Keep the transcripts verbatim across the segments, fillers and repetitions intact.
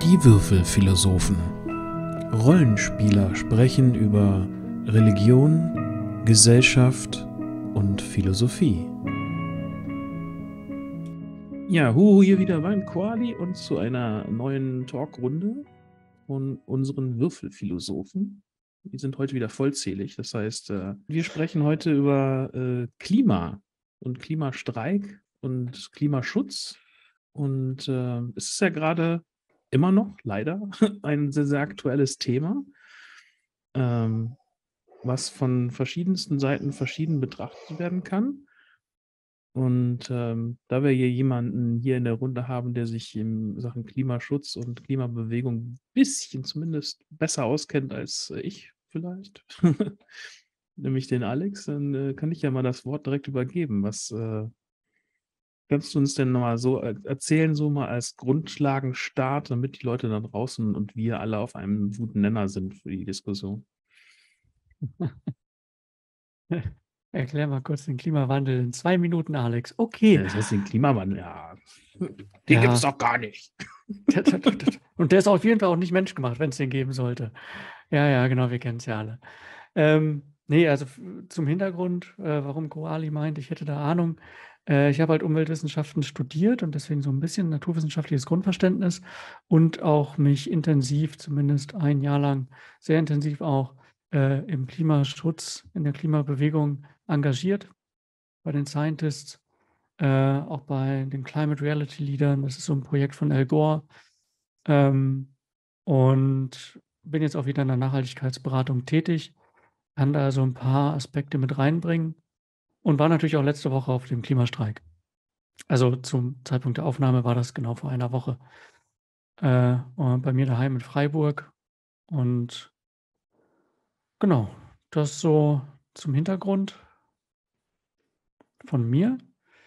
Die Würfelphilosophen. Rollenspieler sprechen über Religion, Gesellschaft und Philosophie. Ja, Huhu hier wieder beim Koali und zu einer neuen Talkrunde von unseren Würfelphilosophen. Die sind heute wieder vollzählig. Das heißt, äh, wir sprechen heute über äh, Klima und Klimastreik und Klimaschutz. Und äh, es ist ja gerade immer noch, leider, ein sehr, sehr aktuelles Thema, ähm, was von verschiedensten Seiten verschieden betrachtet werden kann. Und ähm, da wir hier jemanden hier in der Runde haben, der sich in Sachen Klimaschutz und Klimabewegung ein bisschen zumindest besser auskennt als äh, ich vielleicht, nämlich den Alex, dann äh, kann ich ja mal das Wort direkt übergeben. Was äh, kannst du uns denn mal so er- erzählen, so mal als Grundlagenstart, damit die Leute da draußen und wir alle auf einem guten Nenner sind für die Diskussion? Erklär mal kurz den Klimawandel in zwei Minuten, Alex. Ja, Okay. das heißt, den Klimawandel, ja, den Ja. gibt es doch gar nicht. Und der ist auf jeden Fall auch nicht menschgemacht, wenn es den geben sollte. Ja, ja, genau, wir kennen es ja alle. Ähm, nee, also f- zum Hintergrund, äh, warum Koali meint, ich hätte da Ahnung. Äh, ich habe halt Umweltwissenschaften studiert und deswegen so ein bisschen naturwissenschaftliches Grundverständnis und auch mich intensiv, zumindest ein Jahr lang, sehr intensiv auch äh, im Klimaschutz, in der Klimabewegung engagiert, bei den Scientists, äh, auch bei den Climate Reality Leadern. Das ist so ein Projekt von Al Gore. Ähm, und bin jetzt auch wieder in der Nachhaltigkeitsberatung tätig, kann da so ein paar Aspekte mit reinbringen und war natürlich auch letzte Woche auf dem Klimastreik. Also, zum Zeitpunkt der Aufnahme war das genau vor einer Woche, äh, und bei mir daheim in Freiburg. Und genau, das so zum Hintergrund von mir.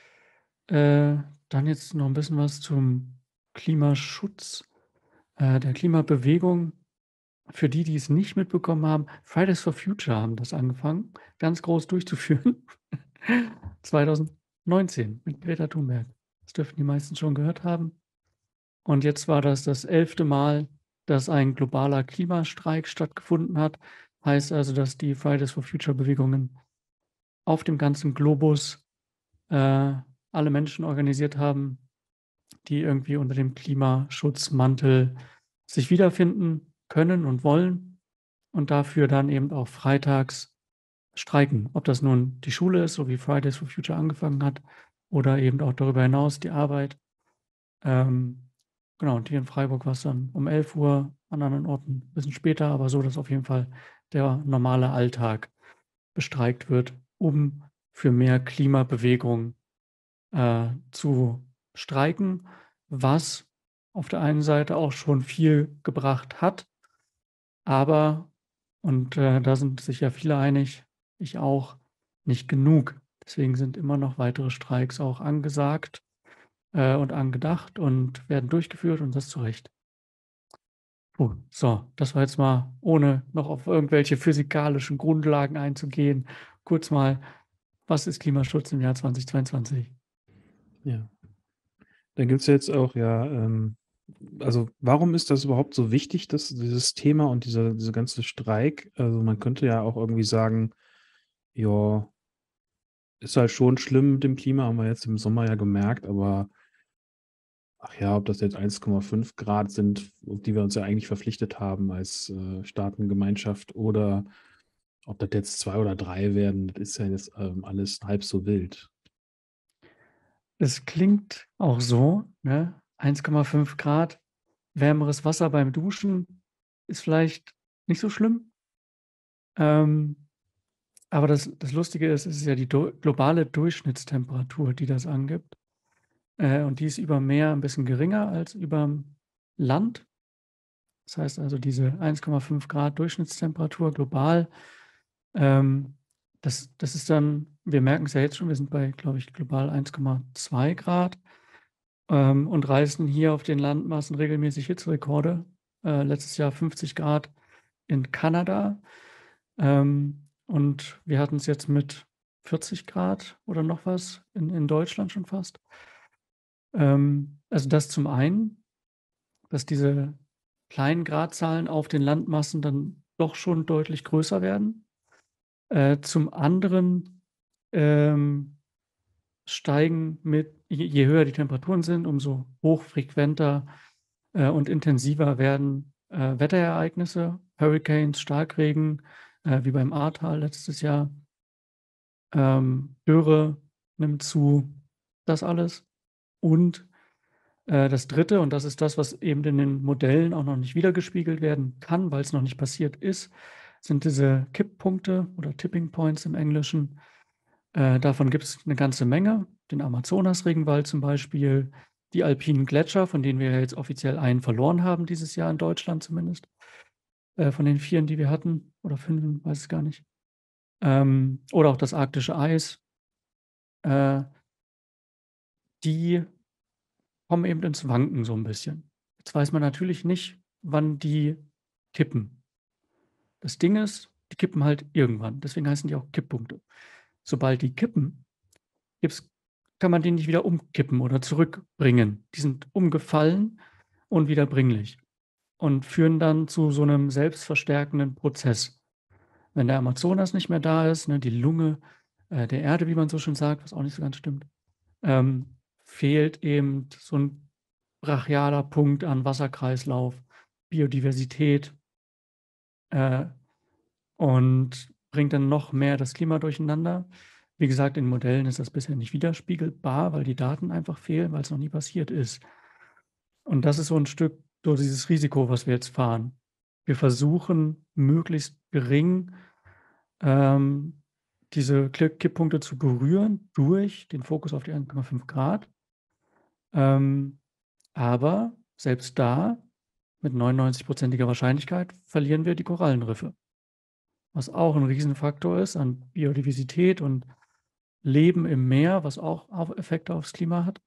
Äh, Dann jetzt noch ein bisschen was zum Klimaschutz, äh, der Klimabewegung. Für die, die es nicht mitbekommen haben, Fridays for Future haben das angefangen, ganz groß durchzuführen. zwanzig neunzehn mit Greta Thunberg. Das dürften die meisten schon gehört haben. Und jetzt war das das elfte Mal, dass ein globaler Klimastreik stattgefunden hat. Heißt also, dass die Fridays for Future Bewegungen auf dem ganzen Globus äh, alle Menschen organisiert haben, die irgendwie unter dem Klimaschutzmantel sich wiederfinden können und wollen und dafür dann eben auch freitags streiken. Ob das nun die Schule ist, so wie Fridays for Future angefangen hat, oder eben auch darüber hinaus die Arbeit. Ähm, genau, und hier in Freiburg war es dann um elf Uhr, an anderen Orten ein bisschen später, aber so, dass auf jeden Fall der normale Alltag bestreikt wird, um für mehr Klimabewegung äh, zu streiken, was auf der einen Seite auch schon viel gebracht hat, aber, und äh, da sind sich ja viele einig, ich auch, nicht genug. Deswegen sind immer noch weitere Streiks auch angesagt äh, und angedacht und werden durchgeführt und das zu Recht. Puh, so, das war jetzt mal, ohne noch auf irgendwelche physikalischen Grundlagen einzugehen, kurz mal, was ist Klimaschutz im Jahr zweitausendzweiundzwanzig? Ja. Dann gibt es jetzt auch, ja, ähm, also warum ist das überhaupt so wichtig, dass dieses Thema und dieser, diese ganze Streik? Also man könnte ja auch irgendwie sagen, ja, ist halt schon schlimm mit dem Klima, haben wir jetzt im Sommer ja gemerkt, aber ach ja, ob das jetzt eins Komma fünf Grad sind, auf die wir uns ja eigentlich verpflichtet haben als äh, Staatengemeinschaft, oder ob das jetzt zwei oder drei werden, das ist ja jetzt ähm, alles halb so wild. Es klingt auch so, ne? eins Komma fünf Grad, wärmeres Wasser beim Duschen ist vielleicht nicht so schlimm. Ähm, aber das das Lustige ist, es ist ja die do globale Durchschnittstemperatur, die das angibt. Äh, und die ist über Meer ein bisschen geringer als überm Land. Das heißt also, diese eins Komma fünf Grad Durchschnittstemperatur global, ähm, das das ist dann, wir merken es ja jetzt schon, wir sind bei, glaube ich, global eins Komma zwei Grad, ähm, und reißen hier auf den Landmassen regelmäßig Hitzerekorde. Äh, letztes Jahr fünfzig Grad in Kanada, ähm, und wir hatten es jetzt mit vierzig Grad oder noch was in in Deutschland schon fast. Ähm, also das zum einen, dass diese kleinen Gradzahlen auf den Landmassen dann doch schon deutlich größer werden. Äh, zum anderen, ähm, steigen mit je je höher die Temperaturen sind, umso hochfrequenter, äh, und intensiver werden, äh, Wetterereignisse, Hurrikanes, Starkregen, äh, wie beim Ahrtal letztes Jahr. Ähm, Dürre nimmt zu, das alles. Und, äh, das Dritte, und das ist das, was eben in den Modellen auch noch nicht widergespiegelt werden kann, weil es noch nicht passiert ist, sind diese Kipppunkte oder Tipping Points im Englischen. Äh, davon gibt es eine ganze Menge. Den Amazonas-Regenwald zum Beispiel, die alpinen Gletscher, von denen wir ja jetzt offiziell einen verloren haben dieses Jahr in Deutschland zumindest, äh, von den vier, die wir hatten oder fünf, weiß es gar nicht. Ähm, oder auch das arktische Eis. Äh, die kommen eben ins Wanken so 'n bisschen. Jetzt weiß man natürlich nicht, wann die kippen. Das Ding ist, die kippen halt irgendwann, deswegen heißen die auch Kipppunkte. Sobald die kippen, gibt's kann man die nicht wieder umkippen oder zurückbringen. Die sind umgefallen, unwiederbringlich und führen dann zu so 'nem selbstverstärkenden Prozess. Wenn der Amazonas nicht mehr da ist, ne, die Lunge, äh, der Erde, wie man so schön sagt, was auch nicht so ganz stimmt, ähm, fehlt eben so 'n brachialer Punkt an Wasserkreislauf, Biodiversität, äh, und bringt dann noch mehr das Klima durcheinander. Wie gesagt, in Modellen ist das bisher nicht widerspiegelbar, weil die Daten einfach fehlen, weil's noch nie passiert ist. Und das ist so 'n Stück so dieses Risiko, was wir jetzt fahren. Wir versuchen, möglichst gering, ähm, diese Kli Kipppunkte zu berühren durch den Fokus auf die eins Komma fünf Grad. Ähm, aber selbst da, mit neunundneunzig-prozentiger Wahrscheinlichkeit, verlieren wir die Korallenriffe, was auch 'n Riesenfaktor ist an Biodiversität und Leben im Meer, was auch auch Effekte aufs Klima hat.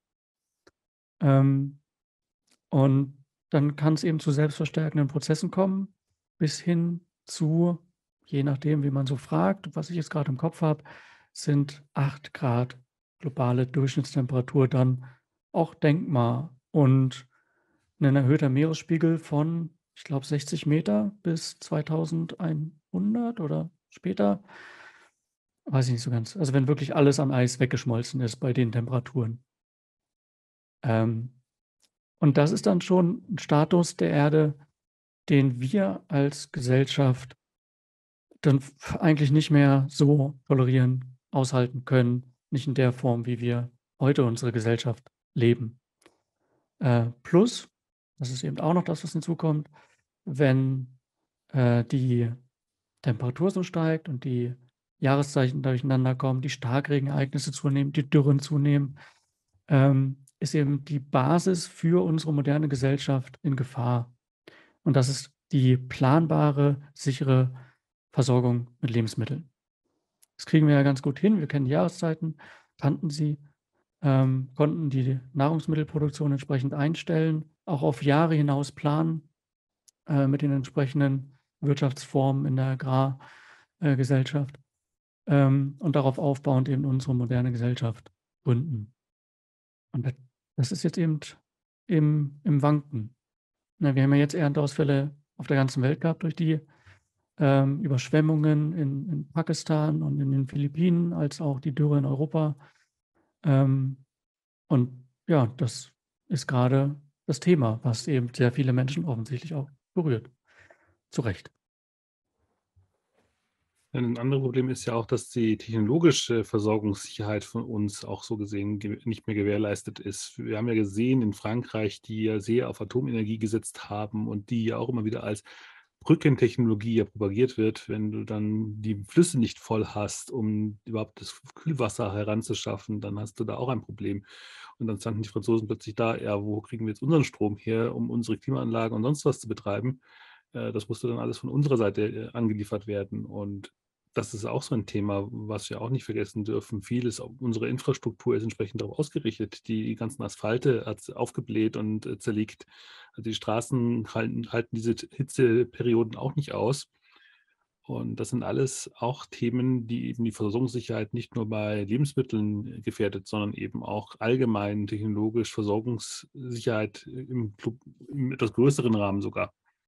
Ähm, und dann kann's eben zu selbstverstärkenden Prozessen kommen, bis hin zu, je nachdem, wie man so fragt, was ich jetzt grad im Kopf habe, sind acht Grad globale Durchschnittstemperatur dann auch denkbar und 'nen erhöhter Meeresspiegel von, ich glaube, sechzig Meter bis zweitausendeinhundert oder später. Weiß ich nicht so ganz. Also, wenn wirklich alles an Eis weggeschmolzen ist bei den Temperaturen. Ähm, und das ist dann schon 'n Status der Erde, den wir als Gesellschaft dann f eigentlich nicht mehr so tolerieren, aushalten können, nicht in der Form, wie wir heute unsere Gesellschaft leben. Äh, plus, das ist eben auch noch das, was hinzukommt, wenn, äh, die Temperatur so steigt und die Jahreszeiten durcheinander kommen, die Starkregenereignisse zunehmen, die Dürren zunehmen, ähm, ist eben die Basis für unsere moderne Gesellschaft in Gefahr. Und das ist die planbare, sichere Versorgung mit Lebensmitteln. Das kriegen wir ja ganz gut hin. Wir kennen die Jahreszeiten, kannten sie, ähm, konnten die Nahrungsmittelproduktion entsprechend einstellen, auch auf Jahre hinaus planen, äh, mit den entsprechenden Wirtschaftsformen in der Agrar äh, Gesellschaft, ähm, und darauf aufbauend eben unsere moderne Gesellschaft gründen. Und da das ist jetzt eben im im Wanken. Ne, wir haben ja jetzt Ernteausfälle auf der ganzen Welt gehabt durch die, ähm, Überschwemmungen in in Pakistan und in den Philippinen, als auch die Dürre in Europa. Ähm, und ja, das ist grade das Thema, was eben sehr viele Menschen offensichtlich auch berührt. Zu Recht. Ja, 'n anderes Problem ist ja auch, dass die technologische Versorgungssicherheit von uns auch so gesehen ge nicht mehr gewährleistet ist. Wir haben ja gesehen in Frankreich, die ja sehr auf Atomenergie gesetzt haben und die ja auch immer wieder als Brückentechnologie ja propagiert wird. Wenn du dann die Flüsse nicht voll hast, um überhaupt das Kühlwasser heranzuschaffen, dann hast du da auch ein Problem. Und dann standen die Franzosen plötzlich da: „Ja, wo kriegen wir jetzt unseren Strom her, um unsere Klimaanlagen und sonst was zu betreiben?“ Äh, das musste dann alles von unserer Seite, äh, angeliefert werden. Und das ist auch so ein Thema, was wir auch nicht vergessen dürfen. Vieles unsere Infrastruktur ist entsprechend darauf ausgerichtet. Die ganzen Asphalte hat's aufgebläht und, äh, zerlegt. Also, die Straßen halten halten diese t Hitzeperioden auch nicht aus. Und das sind alles auch Themen, die eben die Versorgungssicherheit nicht nur bei Lebensmitteln gefährdet, sondern eben auch allgemein technologisch Versorgungssicherheit im glo im etwas größeren Rahmen sogar.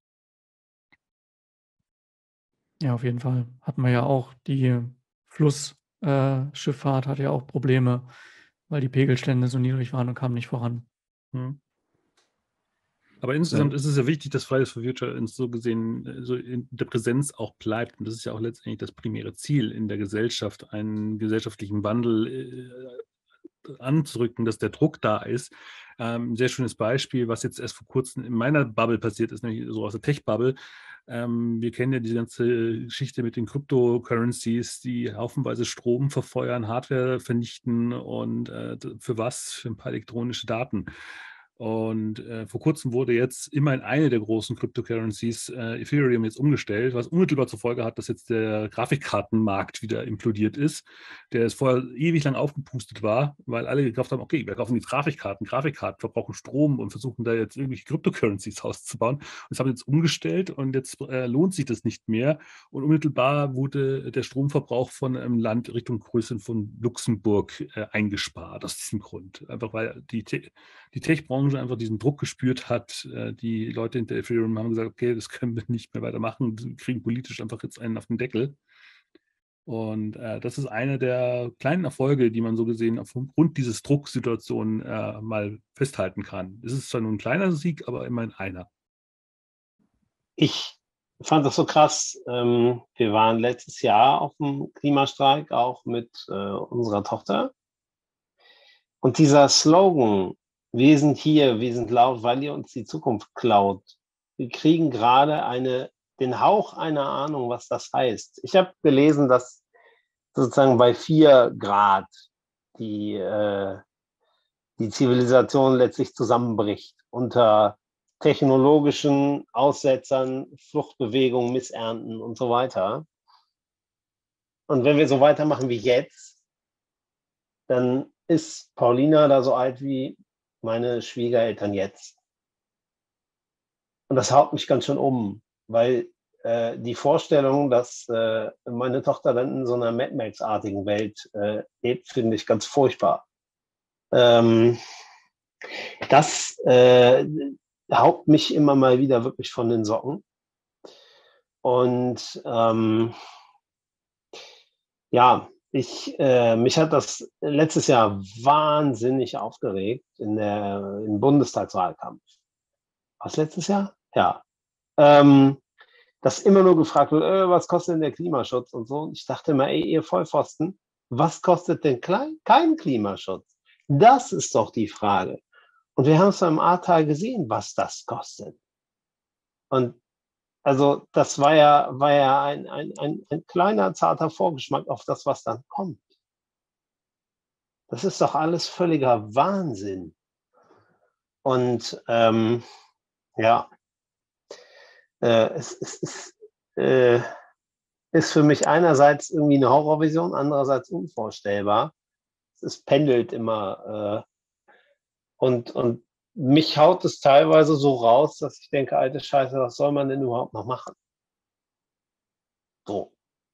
Ja, auf jeden Fall. Hatten wir ja auch die Flussschifffahrt äh, Schifffahrt hatte ja auch Probleme, weil die Pegelstände so niedrig waren und kamen nicht voran. Mhm. Aber Äh, insgesamt ist es ja wichtig, dass Fridays for Future ins so gesehen äh, so in der Präsenz auch bleibt. Und das ist ja auch letztendlich das primäre Ziel in der Gesellschaft, einen gesellschaftlichen Wandel äh, anzurücken, dass der Druck da ist. Ähm, ein sehr schönes Beispiel, was jetzt erst vor kurzem in meiner Bubble passiert ist, nämlich so aus der Tech-Bubble. Ähm, wir kennen ja diese ganze Geschichte mit den Cryptocurrencies, die haufenweise Strom verfeuern, Hardware vernichten und äh, für was? Für ein paar elektronische Daten. Und äh, vor kurzem wurde jetzt immerhin eine der großen Cryptocurrencies, äh, Ethereum, jetzt umgestellt, was unmittelbar zur Folge hat, dass jetzt der Grafikkartenmarkt wieder implodiert ist, der es vorher ewig lang aufgepustet war, weil alle gekauft haben, okay, wir kaufen die Grafikkarten, Grafikkarten verbrauchen Strom und versuchen da jetzt irgendwelche Cryptocurrencies auszubauen. Und das haben wir jetzt umgestellt und jetzt äh, lohnt sich das nicht mehr. Und unmittelbar wurde der Stromverbrauch von einem Land Richtung Größe von Luxemburg äh, eingespart, aus diesem Grund. Einfach weil die, Te die Tech-Branche einfach diesen Druck gespürt hat. Äh, die Leute hinter Ethereum haben gesagt, okay, das können wir nicht mehr weitermachen. Wir kriegen politisch einfach jetzt einen auf den Deckel. Und äh, das ist einer der kleinen Erfolge, die man so gesehen aufgrund dieses Drucksituationen äh, mal festhalten kann. Es ist zwar nur ein kleiner Sieg, aber immerhin einer. Ich fand das so krass. Ähm, wir waren letztes Jahr auf dem Klimastreik, auch mit äh, unserer Tochter. Und dieser Slogan, wir sind hier, wir sind laut, weil ihr uns die Zukunft klaut. Wir kriegen gerade eine, den Hauch einer Ahnung, was das heißt. Ich habe gelesen, dass sozusagen bei vier Grad die, äh, die Zivilisation letztlich zusammenbricht unter technologischen Aussetzern, Fluchtbewegungen, Missernten und so weiter. Und wenn wir so weitermachen wie jetzt, dann ist Paulina da so alt wie meine Schwiegereltern jetzt. Und das haut mich ganz schön um, weil äh, die Vorstellung, dass äh, meine Tochter dann in so einer Mad Max-artigen Welt äh, lebt, finde ich ganz furchtbar. Ähm, das äh, haut mich immer mal wieder wirklich von den Socken. Und ähm, ja, ich, äh, mich hat das letztes Jahr wahnsinnig aufgeregt in der, im Bundestagswahlkampf. Was letztes Jahr? Ja. Ähm, dass immer nur gefragt wird, äh, was kostet denn der Klimaschutz und so. Und ich dachte immer, ey, ihr Vollpfosten, was kostet denn klein, kein Klimaschutz? Das ist doch die Frage. Und wir haben es beim Ahrtal gesehen, was das kostet. Und also das war ja, war ja ein, ein, ein, ein kleiner, zarter Vorgeschmack auf das, was dann kommt. Das ist doch alles völliger Wahnsinn. Und ähm, ja, äh, es, es ist, äh, ist für mich einerseits irgendwie eine Horrorvision, andererseits unvorstellbar. Es pendelt immer. Äh, und, und mich haut es teilweise so raus, dass ich denke, alte Scheiße, was soll man denn überhaupt noch machen? So.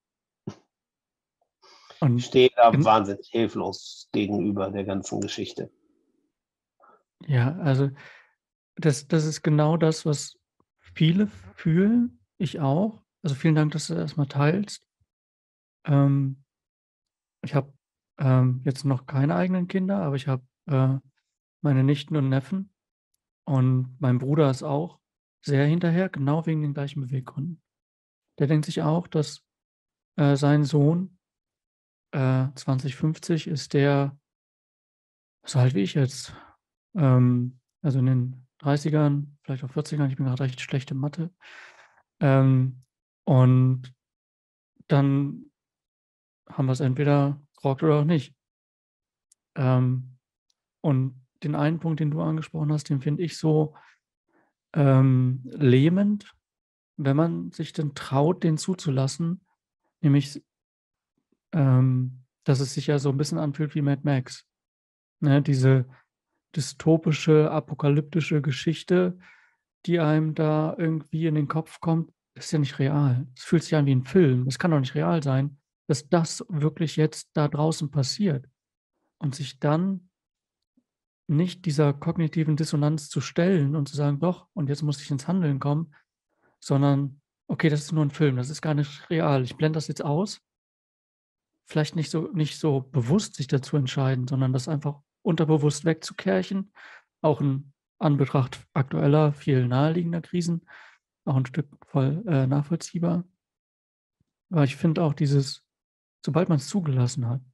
Und Ich stehe da gen- wahnsinnig hilflos gegenüber der ganzen Geschichte. ja, also das, das ist genau das, was viele fühlen. Ich auch. Also vielen Dank, dass du das erstmal teilst. Ähm, ich habe ähm, jetzt noch keine eigenen Kinder, aber ich habe äh, meine Nichten und Neffen. Und mein Bruder ist auch sehr hinterher, genau wegen den gleichen Beweggründen. Der denkt sich auch, dass äh, sein Sohn äh, zwanzig fünfzig ist der so alt wie ich jetzt. Ähm, also in den dreißigern, vielleicht auch vierzigern. Ich bin gerade recht schlecht in Mathe. Ähm, und dann haben wir es entweder gerockt oder auch nicht. Ähm, und den einen Punkt, den du angesprochen hast, den finde ich so ähm, lähmend, wenn man sich denn traut, den zuzulassen, nämlich, ähm, dass es sich ja so ein bisschen anfühlt wie Mad Max. Ne, diese dystopische, apokalyptische Geschichte, die einem da irgendwie in den Kopf kommt, ist ja nicht real. Es fühlt sich an wie ein Film. Es kann doch nicht real sein, dass das wirklich jetzt da draußen passiert. Und sich dann nicht dieser kognitiven Dissonanz zu stellen und zu sagen: „Doch, und jetzt muss ich ins Handeln kommen“, sondern okay, das ist nur ein Film, das ist gar nicht real. Ich blende das jetzt aus. Vielleicht nicht so nicht so bewusst sich dazu entscheiden, sondern das einfach unterbewusst wegzukerchen, auch in Anbetracht aktueller, viel naheliegender Krisen, auch ein Stück voll äh, nachvollziehbar. Aber ich finde auch dieses sobald man es zugelassen hat,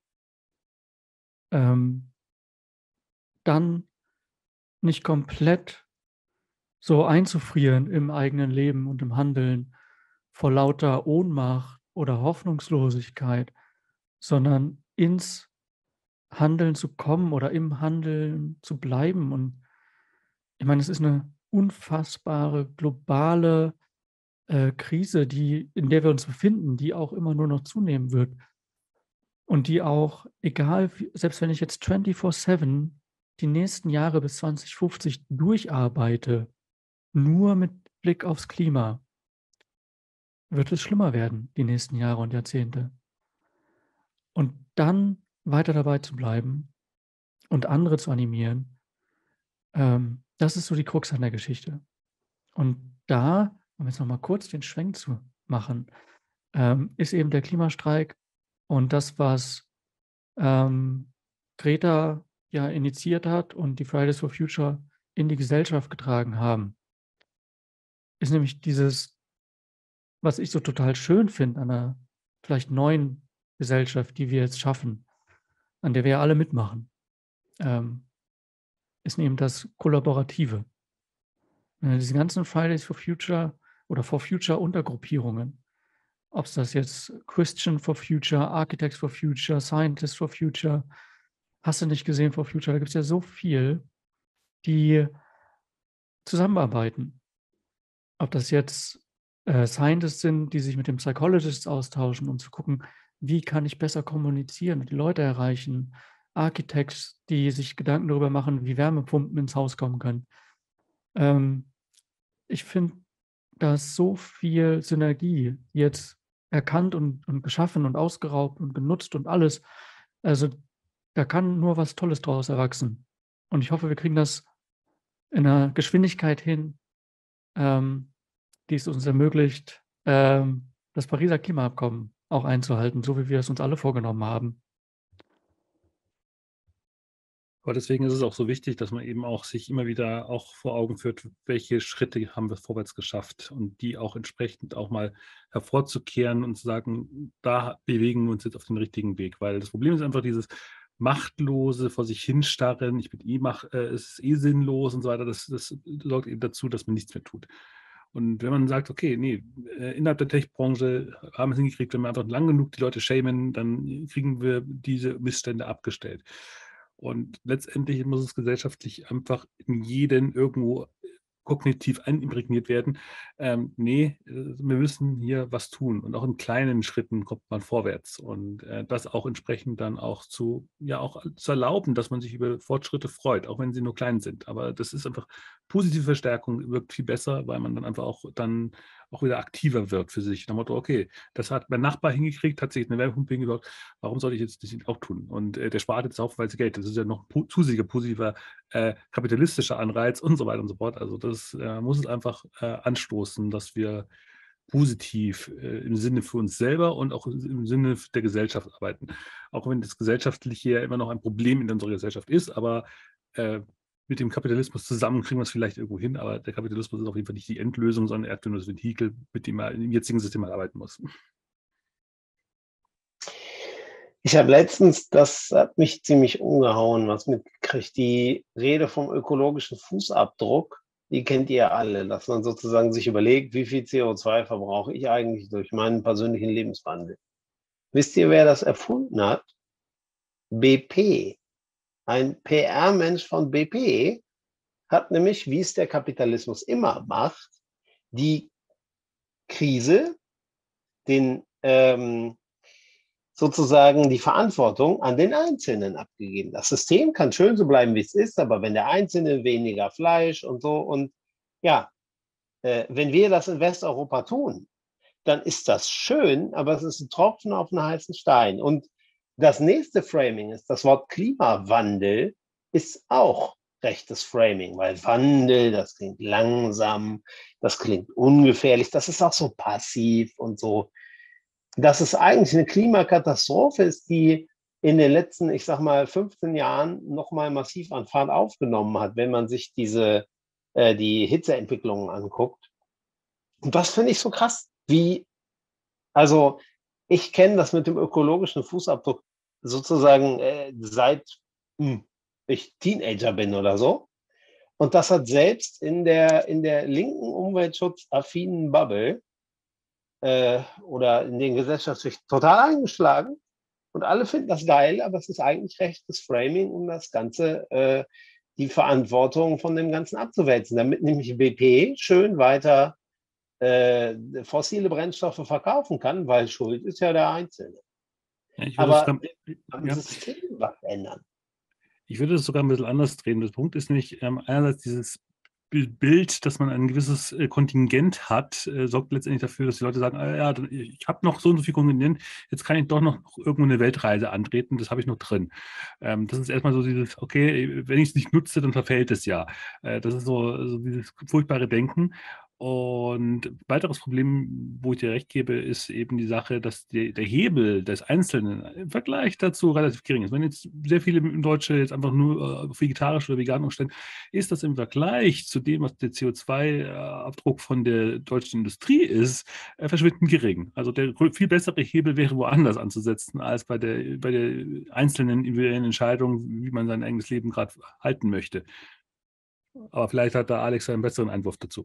ähm, dann nicht komplett so einzufrieren im eigenen Leben und im Handeln vor lauter Ohnmacht oder Hoffnungslosigkeit, sondern ins Handeln zu kommen oder im Handeln zu bleiben. Und ich meine, es ist eine unfassbare globale, äh, Krise, die in der wir uns befinden, die auch immer nur noch zunehmen wird und die auch, egal wie selbst wenn ich jetzt vierundzwanzig sieben die nächsten Jahre bis zwanzig fünfzig durcharbeite, nur mit Blick aufs Klima, wird es schlimmer werden, die nächsten Jahre und Jahrzehnte. Und dann weiter dabei zu bleiben und andere zu animieren, ähm, das ist so die Krux an der Geschichte. Und da, um jetzt noch mal kurz den Schwenk zu machen, ähm, ist eben der Klimastreik und das, was, ähm, Greta ja initiiert hat und die Fridays for Future in die Gesellschaft getragen haben, ist nämlich dieses, was ich so total schön finde an 'ner vielleicht neuen Gesellschaft, die wir jetzt schaffen, an der wir ja alle mitmachen, ähm, ist eben das Kollaborative. Äh, diese ganzen Fridays for Future oder for Future Untergruppierungen, ob es das jetzt Christian for Future, Architects for Future, Scientists for Future, hast du nicht gesehen for Future, da gibt es ja so viel, die zusammenarbeiten. Ob das jetzt, äh, Scientists sind, die sich mit den Psychologists austauschen, um zu gucken, wie kann ich besser kommunizieren und die Leute erreichen, Architects, die sich Gedanken darüber machen, wie Wärmepumpen ins Haus kommen können. Ähm, ich finde, da ist so viel Synergie jetzt erkannt und und geschaffen und ausgeraubt und genutzt und alles. Also, da kann nur was Tolles draus erwachsen. Und ich hoffe, wir kriegen das in 'ner Geschwindigkeit hin, ähm, die es uns ermöglicht, ähm, das Pariser Klimaabkommen auch einzuhalten, so wie wir es uns alle vorgenommen haben. Aber deswegen ist es auch so wichtig, dass man eben auch sich immer wieder auch vor Augen führt, welche Schritte haben wir vorwärts geschafft und die auch entsprechend auch mal hervorzukehren und zu sagen, da bewegen wir uns jetzt auf den richtigen Weg. Weil das Problem ist einfach dieses machtlose vor sich hinstarren, ich bin eh mach äh, es ist eh sinnlos und so weiter. Das das sorgt eben dazu, dass man nichts mehr tut. Und wenn man sagt: „Okay, ne, äh, innerhalb der Tech-Branche haben wir es hingekriegt, wenn wir einfach lang genug die Leute shamen, dann kriegen wir diese Missstände abgestellt.“ Und letztendlich muss es gesellschaftlich einfach in jeden irgendwo kognitiv einimprägniert werden. Ähm, ne, äh, wir müssen hier was tun und auch in kleinen Schritten kommt man vorwärts und, äh, das auch entsprechend dann auch zu ja, auch zu erlauben, dass man sich über Fortschritte freut, auch wenn sie nur klein sind. Aber das ist einfach positive Verstärkung wirkt viel besser, weil man dann einfach auch dann auch wieder aktiver wird für sich. Nach dem Motto: „Okay, das hat mein Nachbar hingekriegt, hat sich eine Wärmepumpe hingebaut. Warum soll ich jetzt das nicht auch tun?“ Und, äh, der spart jetzt haufenweise Geld. Das ist ja noch 'n po zusätzlicher positiver, äh, kapitalistischer Anreiz und so weiter und so fort. Also, das, äh, muss es einfach, äh, anstoßen, dass wir positiv, äh, im Sinne für uns selber und auch im Sinne der Gesellschaft arbeiten. Auch wenn das Gesellschaftliche ja immer noch ein Problem in unserer Gesellschaft ist, aber, äh, mit dem Kapitalismus zusammen kriegen wir es vielleicht irgendwo hin, aber der Kapitalismus ist auf jeden Fall nicht die Endlösung, sondern er hat nur das Vehikel, mit dem man im jetzigen System halt arbeiten muss. Ich habe letztens, das hat mich ziemlich umgehauen, was mitgekriegt, die Rede vom ökologischen Fußabdruck, die kennt ihr alle, dass man sozusagen sich überlegt, wie viel C O zwei verbrauche ich eigentlich durch meinen persönlichen Lebenswandel. Wisst ihr, wer das erfunden hat? B P. Ein P R-Mensch von B P hat nämlich, wie es der Kapitalismus immer macht, die Krise, den ähm, sozusagen die Verantwortung an den Einzelnen abgegeben. Das System kann schön so bleiben, wie es ist, aber wenn der Einzelne weniger Fleisch und so und ja, äh, wenn wir das in Westeuropa tun, dann ist das schön, aber es ist ein Tropfen auf einen heißen Stein. Und das nächste Framing ist, das Wort Klimawandel ist auch rechtes Framing, weil Wandel, das klingt langsam, das klingt ungefährlich, das ist auch so passiv und so. Dass es eigentlich eine Klimakatastrophe ist, die in den letzten, ich sag mal, fünfzehn Jahren nochmal massiv an Fahrt aufgenommen hat, wenn man sich diese, äh, die Hitzeentwicklungen anguckt. Und das finde ich so krass, wie, also ich kenne das mit dem ökologischen Fußabdruck sozusagen äh, seit hm, ich Teenager bin oder so. Und das hat selbst in der, in der linken umweltschutzaffinen Bubble äh, oder in den Gesellschaftsschichten total eingeschlagen. Und alle finden das geil, aber es ist eigentlich rechtes Framing, um das Ganze, äh, die Verantwortung von dem Ganzen abzuwälzen, damit nämlich B P schön weiter äh, fossile Brennstoffe verkaufen kann, weil Schuld ist ja der Einzelne. Ja, ich würde es Aber sogar, am ja, System was ändern. ich würde es sogar ein bisschen anders drehen. Der Punkt ist nämlich ähm, einerseits dieses Bi- Bild, dass man ein gewisses äh, Kontingent hat, äh, sorgt letztendlich dafür, dass die Leute sagen, ah, ja, dann- ich habe noch so und so viel Kontingent, jetzt kann ich doch noch irgendwo eine Weltreise antreten, das habe ich noch drin. Ähm, das ist erstmal so dieses, okay, wenn ich es nicht nutze, dann verfällt es ja. Äh, das ist so, so dieses furchtbare Denken. Und weiteres Problem, wo ich dir recht gebe, ist eben die Sache, dass die, der Hebel des Einzelnen im Vergleich dazu relativ gering ist. Wenn jetzt sehr viele Deutsche jetzt einfach nur äh, auf vegetarisch oder vegan umstellen, ist das im Vergleich zu dem, was der C O zwei Abdruck von der deutschen Industrie ist, äh, verschwindend gering. Also der grö- viel bessere Hebel wäre woanders anzusetzen, als bei der, bei der einzelnen individuellen Entscheidung, wie man sein eigenes Leben gerade halten möchte. Aber vielleicht hat da Alex einen besseren Einwurf dazu.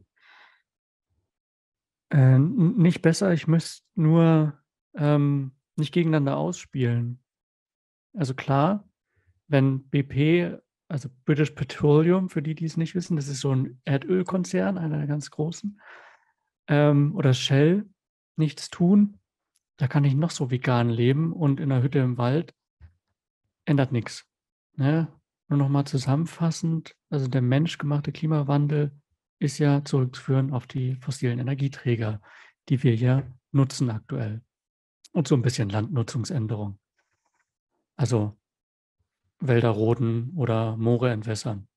Äh, n- nicht besser, ich müsste nur ähm, nicht gegeneinander ausspielen. Also klar, wenn B P, also British Petroleum, für die, die es nicht wissen, das ist so ein Erdölkonzern, einer der ganz großen, ähm, oder Shell, nichts tun, da kann ich noch so vegan leben und in einer Hütte im Wald ändert nichts. Ne? Nur nochmal zusammenfassend, also der menschgemachte Klimawandel ist ja zurückzuführen auf die fossilen Energieträger, die wir ja nutzen aktuell. Und so ein bisschen Landnutzungsänderung. Also Wälder roden oder Moore entwässern.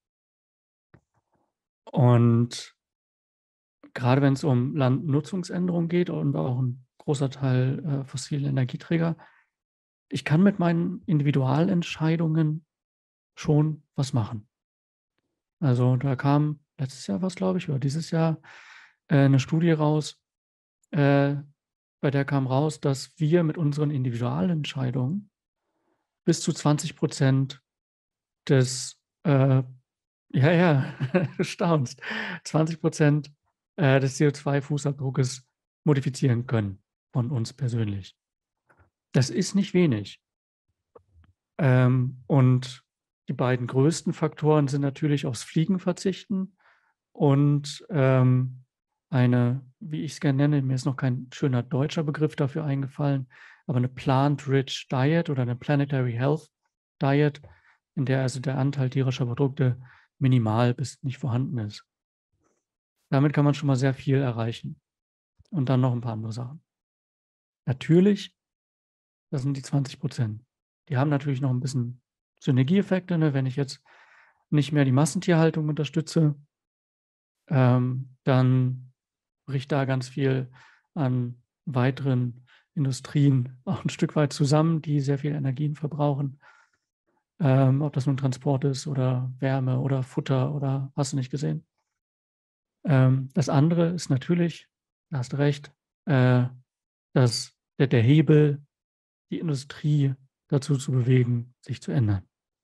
Und gerade wenn es um Landnutzungsänderung geht und auch ein großer Teil äh, fossile Energieträger, ich kann mit meinen Individualentscheidungen schon was machen. Also da kam letztes Jahr was, glaube ich, oder dieses Jahr äh, eine Studie raus, äh, bei der kam raus, dass wir mit unseren Individualentscheidungen bis zu zwanzig Prozent des, äh, ja, ja, du staunst, zwanzig Prozent äh, des C O zwei Fußabdruckes modifizieren können von uns persönlich. Das ist nicht wenig. Ähm, und die beiden größten Faktoren sind natürlich aufs Fliegen verzichten und ähm, eine, wie ich es gerne nenne, mir ist noch kein schöner deutscher Begriff dafür eingefallen, aber eine Plant-Rich Diet oder eine Planetary Health Diet, in der also der Anteil tierischer Produkte minimal bis nicht vorhanden ist. Damit kann man schon mal sehr viel erreichen. Und dann noch ein paar andere Sachen. Natürlich, das sind die zwanzig Prozent. Die haben natürlich noch ein bisschen Synergieeffekte, ne? Wenn ich jetzt nicht mehr die Massentierhaltung unterstütze, ähm, dann bricht da ganz viel an weiteren Industrien auch ein Stück weit zusammen, die sehr viel Energien verbrauchen. Ähm, ob das nun Transport ist oder Wärme oder Futter oder hast du nicht gesehen. Ähm, das andere ist natürlich, da hast du recht, äh, dass der, der Hebel, die Industrie dazu zu bewegen, sich zu ändern.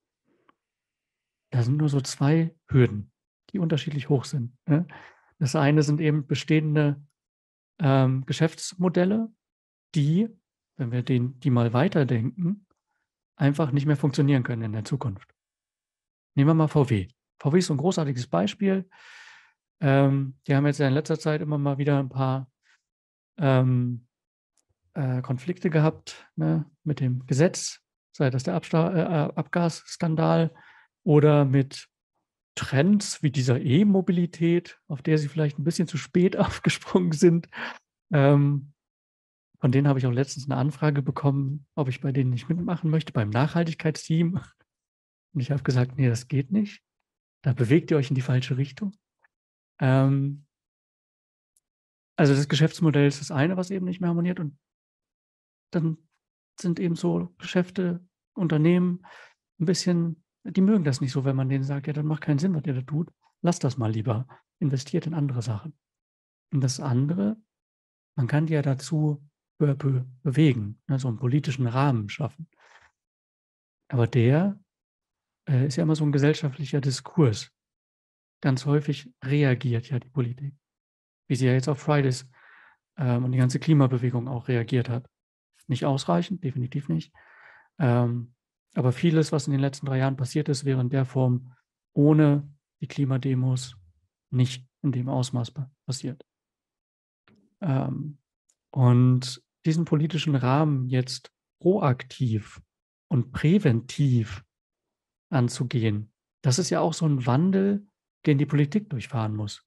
Da sind nur so zwei Hürden, die unterschiedlich hoch sind. Ne? Das eine sind eben bestehende ähm, Geschäftsmodelle, die, wenn wir den, die mal weiterdenken, einfach nicht mehr funktionieren können in der Zukunft. Nehmen wir mal V W. V W ist so ein großartiges Beispiel. Ähm, die haben jetzt ja in letzter Zeit immer mal wieder ein paar ähm, äh, Konflikte gehabt, ne, mit dem Gesetz, sei das der Absta äh, Abgasskandal oder mit Trends wie dieser E-Mobilität, auf der sie vielleicht ein bisschen zu spät aufgesprungen sind. Ähm, von denen habe ich auch letztens eine Anfrage bekommen, ob ich bei denen nicht mitmachen möchte, beim Nachhaltigkeitsteam. Und ich habe gesagt, nee, das geht nicht. da bewegt ihr euch in die falsche Richtung. Ähm, also das Geschäftsmodell ist das eine, was eben nicht mehr harmoniert. Und dann sind eben so Geschäfte, Unternehmen ein bisschen, die mögen das nicht so, wenn man denen sagt, ja, das macht keinen Sinn, was ihr da tut. Lasst das mal lieber. Investiert in andere Sachen. Und das andere, man kann die ja dazu peu à peu bewegen, ne, so einen politischen Rahmen schaffen. Aber der äh, ist ja immer so ein gesellschaftlicher Diskurs. Ganz häufig reagiert ja die Politik, wie sie ja jetzt auf Fridays ähm, und die ganze Klimabewegung auch reagiert hat. Nicht ausreichend, definitiv nicht. Ähm, aber vieles, was in den letzten drei Jahren passiert ist, wäre in der Form ohne die Klimademos nicht in dem Ausmaß pa- passiert. Ähm, und diesen politischen Rahmen jetzt proaktiv und präventiv anzugehen, das ist ja auch so ein Wandel, den die Politik durchfahren muss.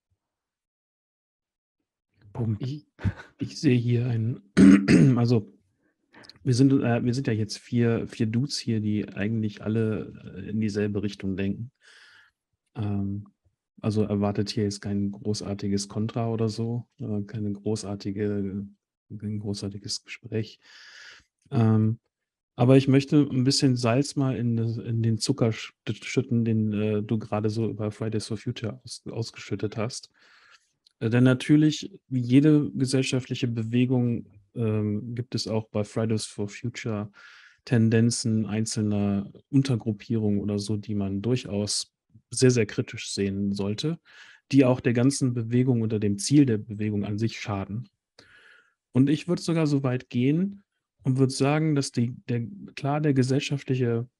Punkt. Ich, ich sehe hier einen, also wir sind, äh, wir sind ja jetzt vier, vier Dudes hier, die eigentlich alle äh, in dieselbe Richtung denken. Ähm, also erwartet hier jetzt kein großartiges Kontra oder so, äh, keine großartige, kein großartiges Gespräch. Ähm, aber ich möchte ein bisschen Salz mal in, das- in den Zucker sch- schütten, den äh, du gerade so über Fridays for Future aus, ausgeschüttet hast. Äh, Denn natürlich, wie jede gesellschaftliche Bewegung, ähm, gibt es auch bei Fridays for Future Tendenzen einzelner Untergruppierungen oder so, die man durchaus sehr, sehr kritisch sehen sollte, die auch der ganzen Bewegung oder dem Ziel der Bewegung an sich schaden. Und ich würde sogar so weit gehen und würde sagen, dass die, der, klar der gesellschaftliche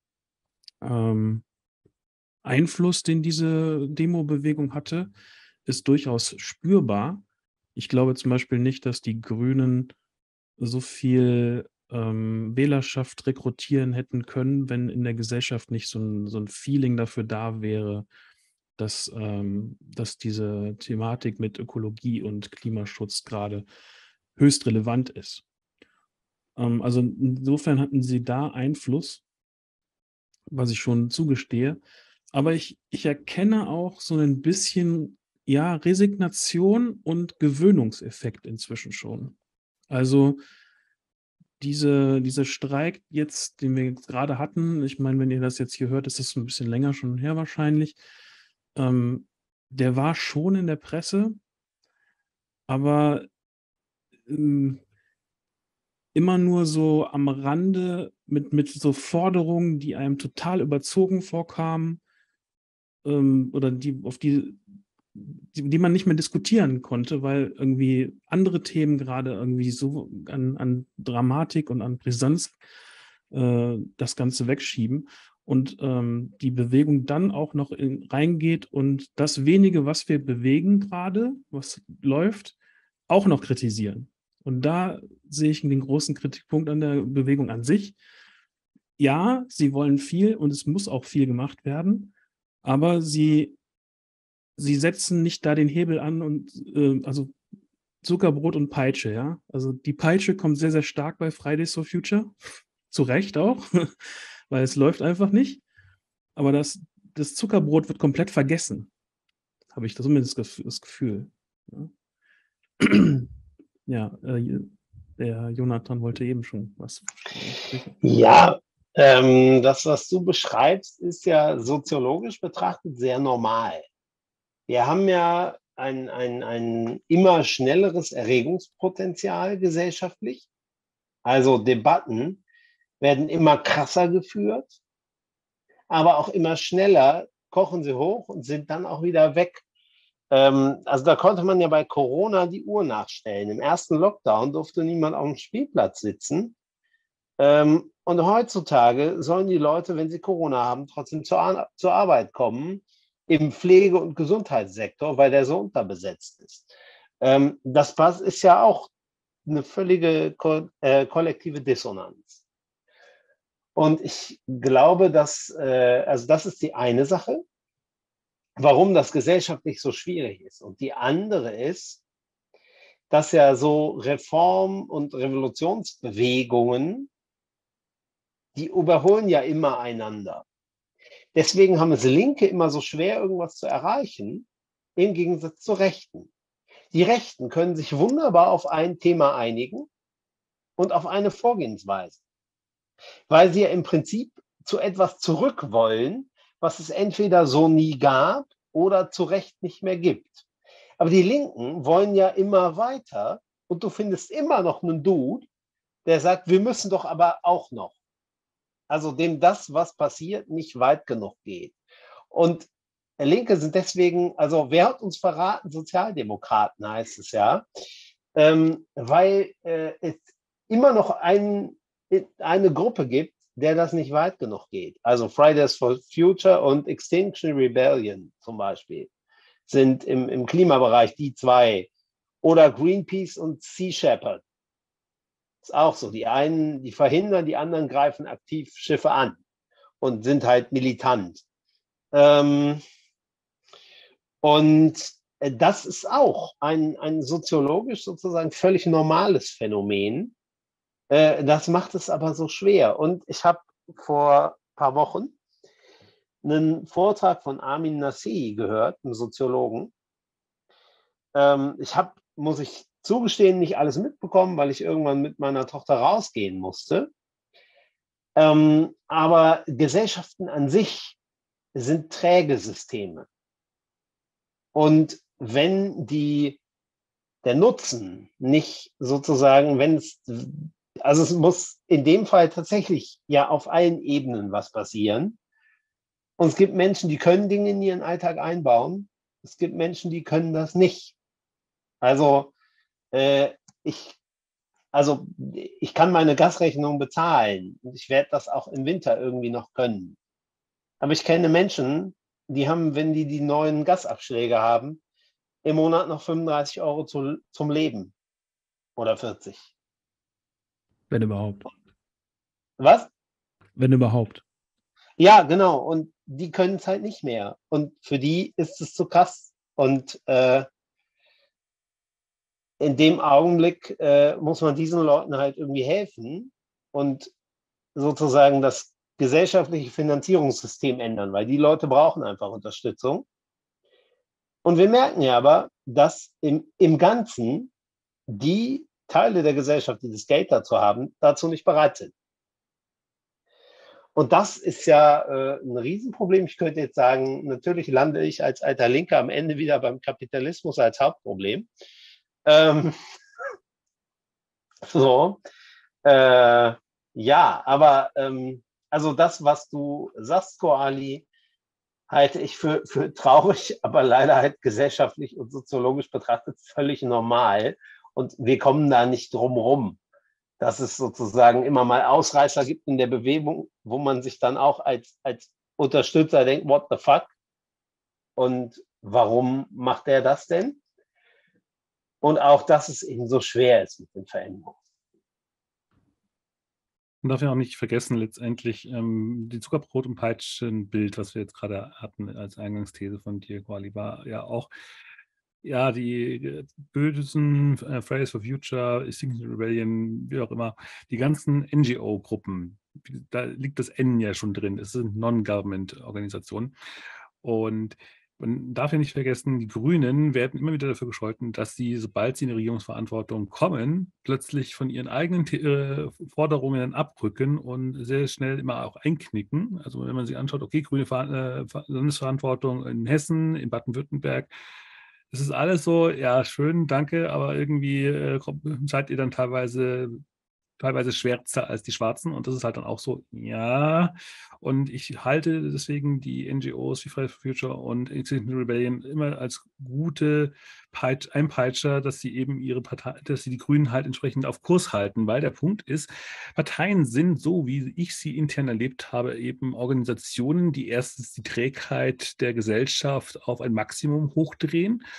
ähm, Einfluss, den diese Demo-Bewegung hatte, ist durchaus spürbar. Ich glaube zum Beispiel nicht, dass die Grünen so viel ähm, Wählerschaft rekrutieren hätten können, wenn in der Gesellschaft nicht so ein, so ein Feeling dafür da wäre, dass, ähm, dass diese Thematik mit Ökologie und Klimaschutz gerade höchst relevant ist. Ähm, also insofern hatten sie da Einfluss, was ich schon zugestehe. Aber ich, ich erkenne auch so ein bisschen, ja, Resignation und Gewöhnungseffekt inzwischen schon. Also diese, dieser Streik jetzt, den wir jetzt gerade hatten, ich meine, wenn ihr das jetzt hier hört, ist das ein bisschen länger schon her wahrscheinlich. Ähm, der war schon in der Presse, aber ähm, immer nur so am Rande mit, mit so Forderungen, die einem total überzogen vorkamen, ähm, oder die, auf die, die, die man nicht mehr diskutieren konnte, weil irgendwie andere Themen gerade irgendwie so an, an Dramatik und an Brisanz äh, das Ganze wegschieben und ähm, die Bewegung dann auch noch in, reingeht und das wenige, was wir bewegen gerade, was läuft, auch noch kritisieren. Und da sehe ich den großen Kritikpunkt an der Bewegung an sich. Ja, sie wollen viel und es muss auch viel gemacht werden, aber sie, sie setzen nicht da den Hebel an und äh, also Zuckerbrot und Peitsche, ja. Also die Peitsche kommt sehr, sehr stark bei Fridays for Future. Zu Recht auch, weil es läuft einfach nicht. Aber das, das Zuckerbrot wird komplett vergessen. Habe ich das zumindest das Gefühl. Ja, ja äh, der Jonathan wollte eben schon was sprechen. Ja, ähm, das, was du beschreibst, ist ja soziologisch betrachtet sehr normal. Wir haben ja ein, ein, ein immer schnelleres Erregungspotenzial gesellschaftlich. Also Debatten werden immer krasser geführt, aber auch immer schneller kochen sie hoch und sind dann auch wieder weg. Ähm, also da konnte man ja bei Corona die Uhr nachstellen. Im ersten Lockdown durfte niemand auf dem Spielplatz sitzen. Ähm, und heutzutage sollen die Leute, wenn sie Corona haben, trotzdem zur, Ar zur Arbeit kommen im Pflege- und Gesundheitssektor, weil der so unterbesetzt ist. Ähm, das ist ja auch eine völlige ko äh, kollektive Dissonanz. Und ich glaube, dass, äh, also das ist die eine Sache, warum das gesellschaftlich so schwierig ist. Und die andere ist, dass ja so Reform- und Revolutionsbewegungen, die überholen ja immer einander. Deswegen haben es Linke immer so schwer, irgendwas zu erreichen, im Gegensatz zu Rechten. Die Rechten können sich wunderbar auf ein Thema einigen und auf eine Vorgehensweise, weil sie ja im Prinzip zu etwas zurück wollen, was es entweder so nie gab oder zu Recht nicht mehr gibt. Aber die Linken wollen ja immer weiter und du findest immer noch einen Dude, der sagt, wir müssen doch aber auch noch. Also dem das, was passiert, nicht weit genug geht. Und Linke sind deswegen, also wer hat uns verraten? Sozialdemokraten heißt es ja, ähm, weil äh, es immer noch ein, eine Gruppe gibt, der das nicht weit genug geht. Also Fridays for Future und Extinction Rebellion zum Beispiel sind im, im Klimabereich die zwei. Oder Greenpeace und Sea Shepherd. Ist auch so. Die einen, die verhindern, die anderen greifen aktiv Schiffe an und sind halt militant. Ähm, und das ist auch ein, ein soziologisch sozusagen völlig normales Phänomen. Äh, das macht es aber so schwer. Und ich habe vor ein paar Wochen einen Vortrag von Armin Nassii gehört, einem Soziologen. Ähm, ich habe, muss ich zugestehen, nicht alles mitbekommen, weil ich irgendwann mit meiner Tochter rausgehen musste. Ähm, aber Gesellschaften an sich sind träge Systeme. Und wenn die, der Nutzen nicht sozusagen, wenn es, also es muss in dem Fall tatsächlich ja auf allen Ebenen was passieren. Und es gibt Menschen, die können Dinge in ihren Alltag einbauen. Es gibt Menschen, die können das nicht. Also äh, ich, also ich kann meine Gasrechnung bezahlen und ich werde das auch im Winter irgendwie noch können. Aber ich kenne Menschen, die haben, wenn die die neuen Gasabschläge haben, im Monat noch fünfunddreißig Euro zu, zum Leben oder vierzig. Wenn überhaupt. Was? Wenn überhaupt. Ja, genau. Und die können es halt nicht mehr. Und für die ist es zu krass. Und äh, in dem Augenblick äh, muss man diesen Leuten halt irgendwie helfen und sozusagen das gesellschaftliche Finanzierungssystem ändern, weil die Leute brauchen einfach Unterstützung. Und wir merken ja aber, dass im, im Ganzen die Teile der Gesellschaft, die das Geld dazu haben, dazu nicht bereit sind. Und das ist ja äh, ein Riesenproblem. Ich könnte jetzt sagen, natürlich lande ich als alter Linker am Ende wieder beim Kapitalismus als Hauptproblem. Ähm, so, äh, ja, aber ähm, also das, was du sagst, Koali, halte ich für, für traurig, aber leider halt gesellschaftlich und soziologisch betrachtet völlig normal. Und wir kommen da nicht drum rum, dass es sozusagen immer mal Ausreißer gibt in der Bewegung, wo man sich dann auch als, als Unterstützer denkt, what the fuck? Und warum macht der das denn? Und auch, dass es eben so schwer ist mit den Veränderungen. Man darf ja auch nicht vergessen, letztendlich ähm, die Zuckerbrot- und Peitschenbild, was wir jetzt gerade hatten als Eingangsthese von dir, Koali, war ja auch, ja, die bösen äh, Fridays for Future, Extinction Rebellion, wie auch immer, die ganzen N G O-Gruppen, da liegt das N ja schon drin, es sind Non-Government-Organisationen. Und man darf ja nicht vergessen, die Grünen werden immer wieder dafür gescholten, dass sie, sobald sie in die Regierungsverantwortung kommen, plötzlich von ihren eigenen äh, Forderungen abrücken und sehr schnell immer auch einknicken. Also wenn man sich anschaut, okay, grüne Ver äh, Landesverantwortung in Hessen, in Baden-Württemberg, das ist alles so, ja, schön, danke, aber irgendwie äh, seid ihr dann teilweise teilweise schwärzer als die Schwarzen und das ist halt dann auch so, ja, und ich halte deswegen die N G Os wie Fridays for Future und Extinction Rebellion immer als gute Peitsch, Einpeitscher, dass sie eben ihre Partei, dass sie die Grünen halt entsprechend auf Kurs halten, weil der Punkt ist, Parteien sind, so wie ich sie intern erlebt habe, eben Organisationen, die erstens die Trägheit der Gesellschaft auf ein Maximum hochdrehen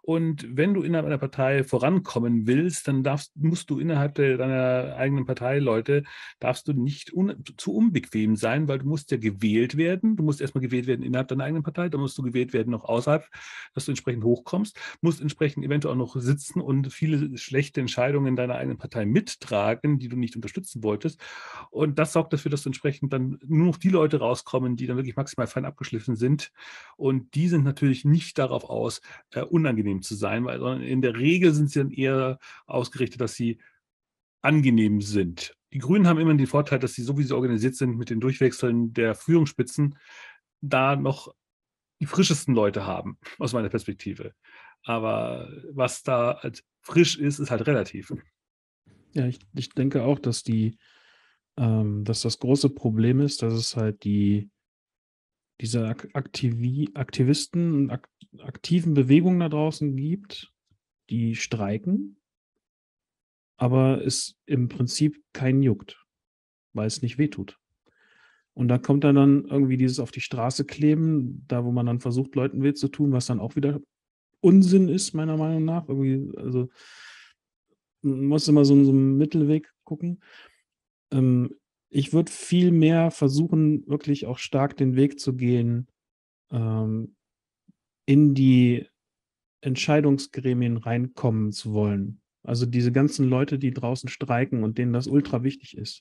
Und wenn du innerhalb einer Partei vorankommen willst, dann darfst, musst du innerhalb der, deiner eigenen Parteileute, darfst du nicht un, zu unbequem sein, weil du musst ja gewählt werden. Du musst erstmal gewählt werden innerhalb deiner eigenen Partei, dann musst du gewählt werden noch außerhalb, dass du entsprechend hochkommst, musst entsprechend eventuell auch noch sitzen und viele schlechte Entscheidungen deiner eigenen Partei mittragen, die du nicht unterstützen wolltest. Und das sorgt dafür, dass du entsprechend dann nur noch die Leute rauskommen, die dann wirklich maximal fein abgeschliffen sind. Und die sind natürlich nicht darauf aus, äh, unangenehm zu sein, weil sondern in der Regel sind sie dann eher ausgerichtet, dass sie angenehm sind. Die Grünen haben immer den Vorteil, dass sie, so wie sie organisiert sind, mit den Durchwechseln der Führungsspitzen, da noch die frischesten Leute haben, aus meiner Perspektive. Aber was da als frisch ist, ist halt relativ. Ja, ich, ich denke auch, dass die, ähm, dass das große Problem ist, dass es halt die diese Ak- Aktivi Aktivisten und ak aktiven Bewegungen da draußen gibt, die streiken, aber es im Prinzip keinen juckt, weil es nicht wehtut. Und da kommt dann, dann irgendwie dieses auf die Straße kleben, da wo man dann versucht, Leuten weh zu tun, was dann auch wieder Unsinn ist, meiner Meinung nach. Irgendwie, also man muss immer so, so einen Mittelweg gucken. Ähm, ich würde viel mehr versuchen, wirklich auch stark den Weg zu gehen, ähm, in die Entscheidungsgremien reinkommen zu wollen. Also diese ganzen Leute, die draußen streiken und denen das ultra wichtig ist.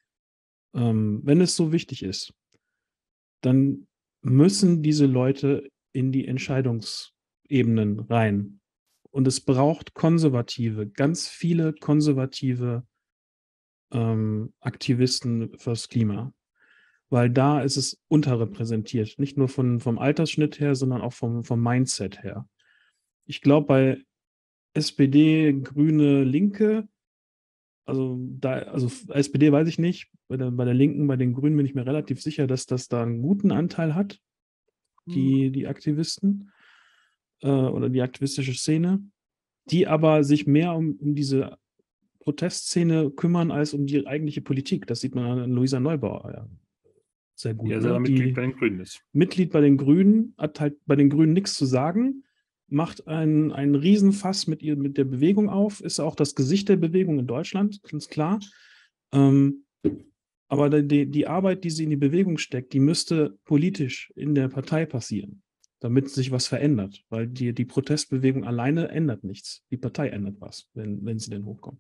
Ähm, wenn es so wichtig ist, dann müssen diese Leute in die Entscheidungsebenen rein. Und es braucht konservative, ganz viele konservative ähm, Aktivisten fürs Klima. Weil da ist es unterrepräsentiert. Nicht nur von, vom Altersschnitt her, sondern auch vom, vom Mindset her. Ich glaube, bei S P D, Grüne, Linke, also da, also S P D weiß ich nicht, bei der, bei der Linken, bei den Grünen bin ich mir relativ sicher, dass das da einen guten Anteil hat, die, die Aktivisten äh, oder die aktivistische Szene, die aber sich mehr um, um diese Protestszene kümmern als um die eigentliche Politik. Das sieht man an Luisa Neubauer ja sehr gut. Ja, Ne? selber Mitglied Die bei den Grünen ist. Mitglied bei den Grünen, hat halt bei den Grünen nichts zu sagen, macht einen, einen Riesenfass mit, ihr, mit der Bewegung auf, ist auch das Gesicht der Bewegung in Deutschland, ganz klar. Ähm, aber die, die Arbeit, die sie in die Bewegung steckt, die müsste politisch in der Partei passieren, damit sich was verändert. Weil die, die Protestbewegung alleine ändert nichts. Die Partei ändert was, wenn, wenn sie denn hochkommt.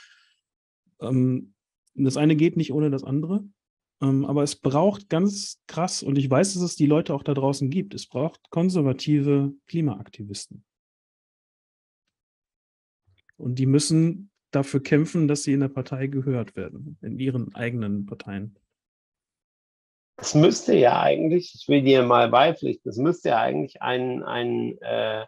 Ähm, das eine geht nicht ohne das andere. Ähm, aber es braucht ganz krass, und ich weiß, dass es die Leute auch da draußen gibt, es braucht konservative Klimaaktivisten. Und die müssen dafür kämpfen, dass sie in der Partei gehört werden, in ihren eigenen Parteien. Es müsste ja eigentlich, ich will dir mal beipflichten, es müsste ja eigentlich ein, ein äh,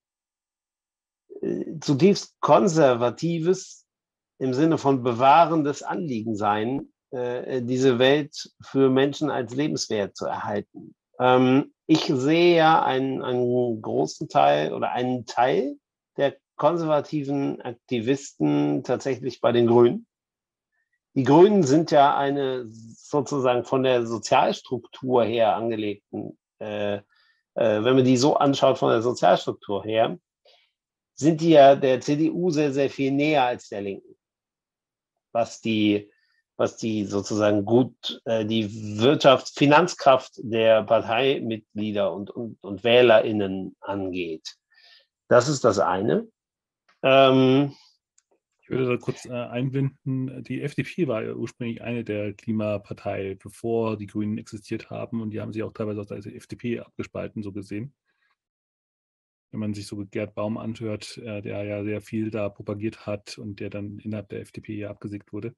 zutiefst konservatives, im Sinne von bewahrendes Anliegen sein, äh, diese Welt für Menschen als lebenswert zu erhalten. Ähm, ich sehe ja einen, einen großen Teil oder einen Teil der konservativen Aktivisten tatsächlich bei den Grünen. Die Grünen sind ja eine sozusagen von der Sozialstruktur her angelegten, äh, äh, wenn man die so anschaut von der Sozialstruktur her, sind die ja der C D U sehr, sehr viel näher als der Linken, was die, was die sozusagen gut, äh, die Wirtschafts-, Finanzkraft der Parteimitglieder und, und, und WählerInnen angeht. Das ist das eine. Ähm, Ich würde da kurz äh, einbinden, die F D P war ja ursprünglich eine der Klimapartei, bevor die Grünen existiert haben, und die haben sich auch teilweise aus der F D P abgespalten, so gesehen. Wenn man sich so Gerd Baum anhört, äh, der ja sehr viel da propagiert hat und der dann innerhalb der F D P ja abgesägt wurde.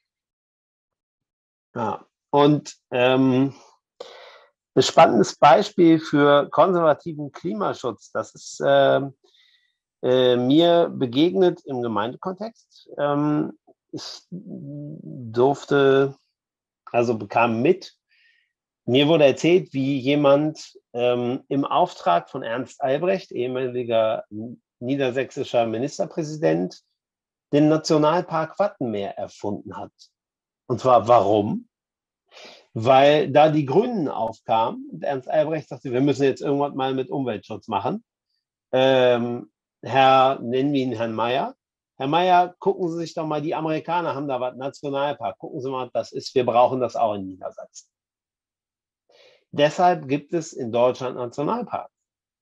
Ja, und ähm, ein spannendes Beispiel für konservativen Klimaschutz, das ist äh, äh, mir begegnet im Gemeindekontext. Ähm, ich durfte, also bekam mit, mir wurde erzählt, wie jemand ähm, im Auftrag von Ernst Albrecht, ehemaliger niedersächsischer Ministerpräsident, den Nationalpark Wattenmeer erfunden hat. Und zwar warum? Weil da die Grünen aufkamen und Ernst Albrecht sagte, wir müssen jetzt irgendwas mal mit Umweltschutz machen. ähm, Herr, nennen wir ihn Herrn Mayer. Herr Mayer, gucken Sie sich doch mal, die Amerikaner haben da was, Nationalpark. Gucken Sie mal, was das ist. Wir brauchen das auch in Niedersachsen. Deshalb gibt es in Deutschland Nationalparks.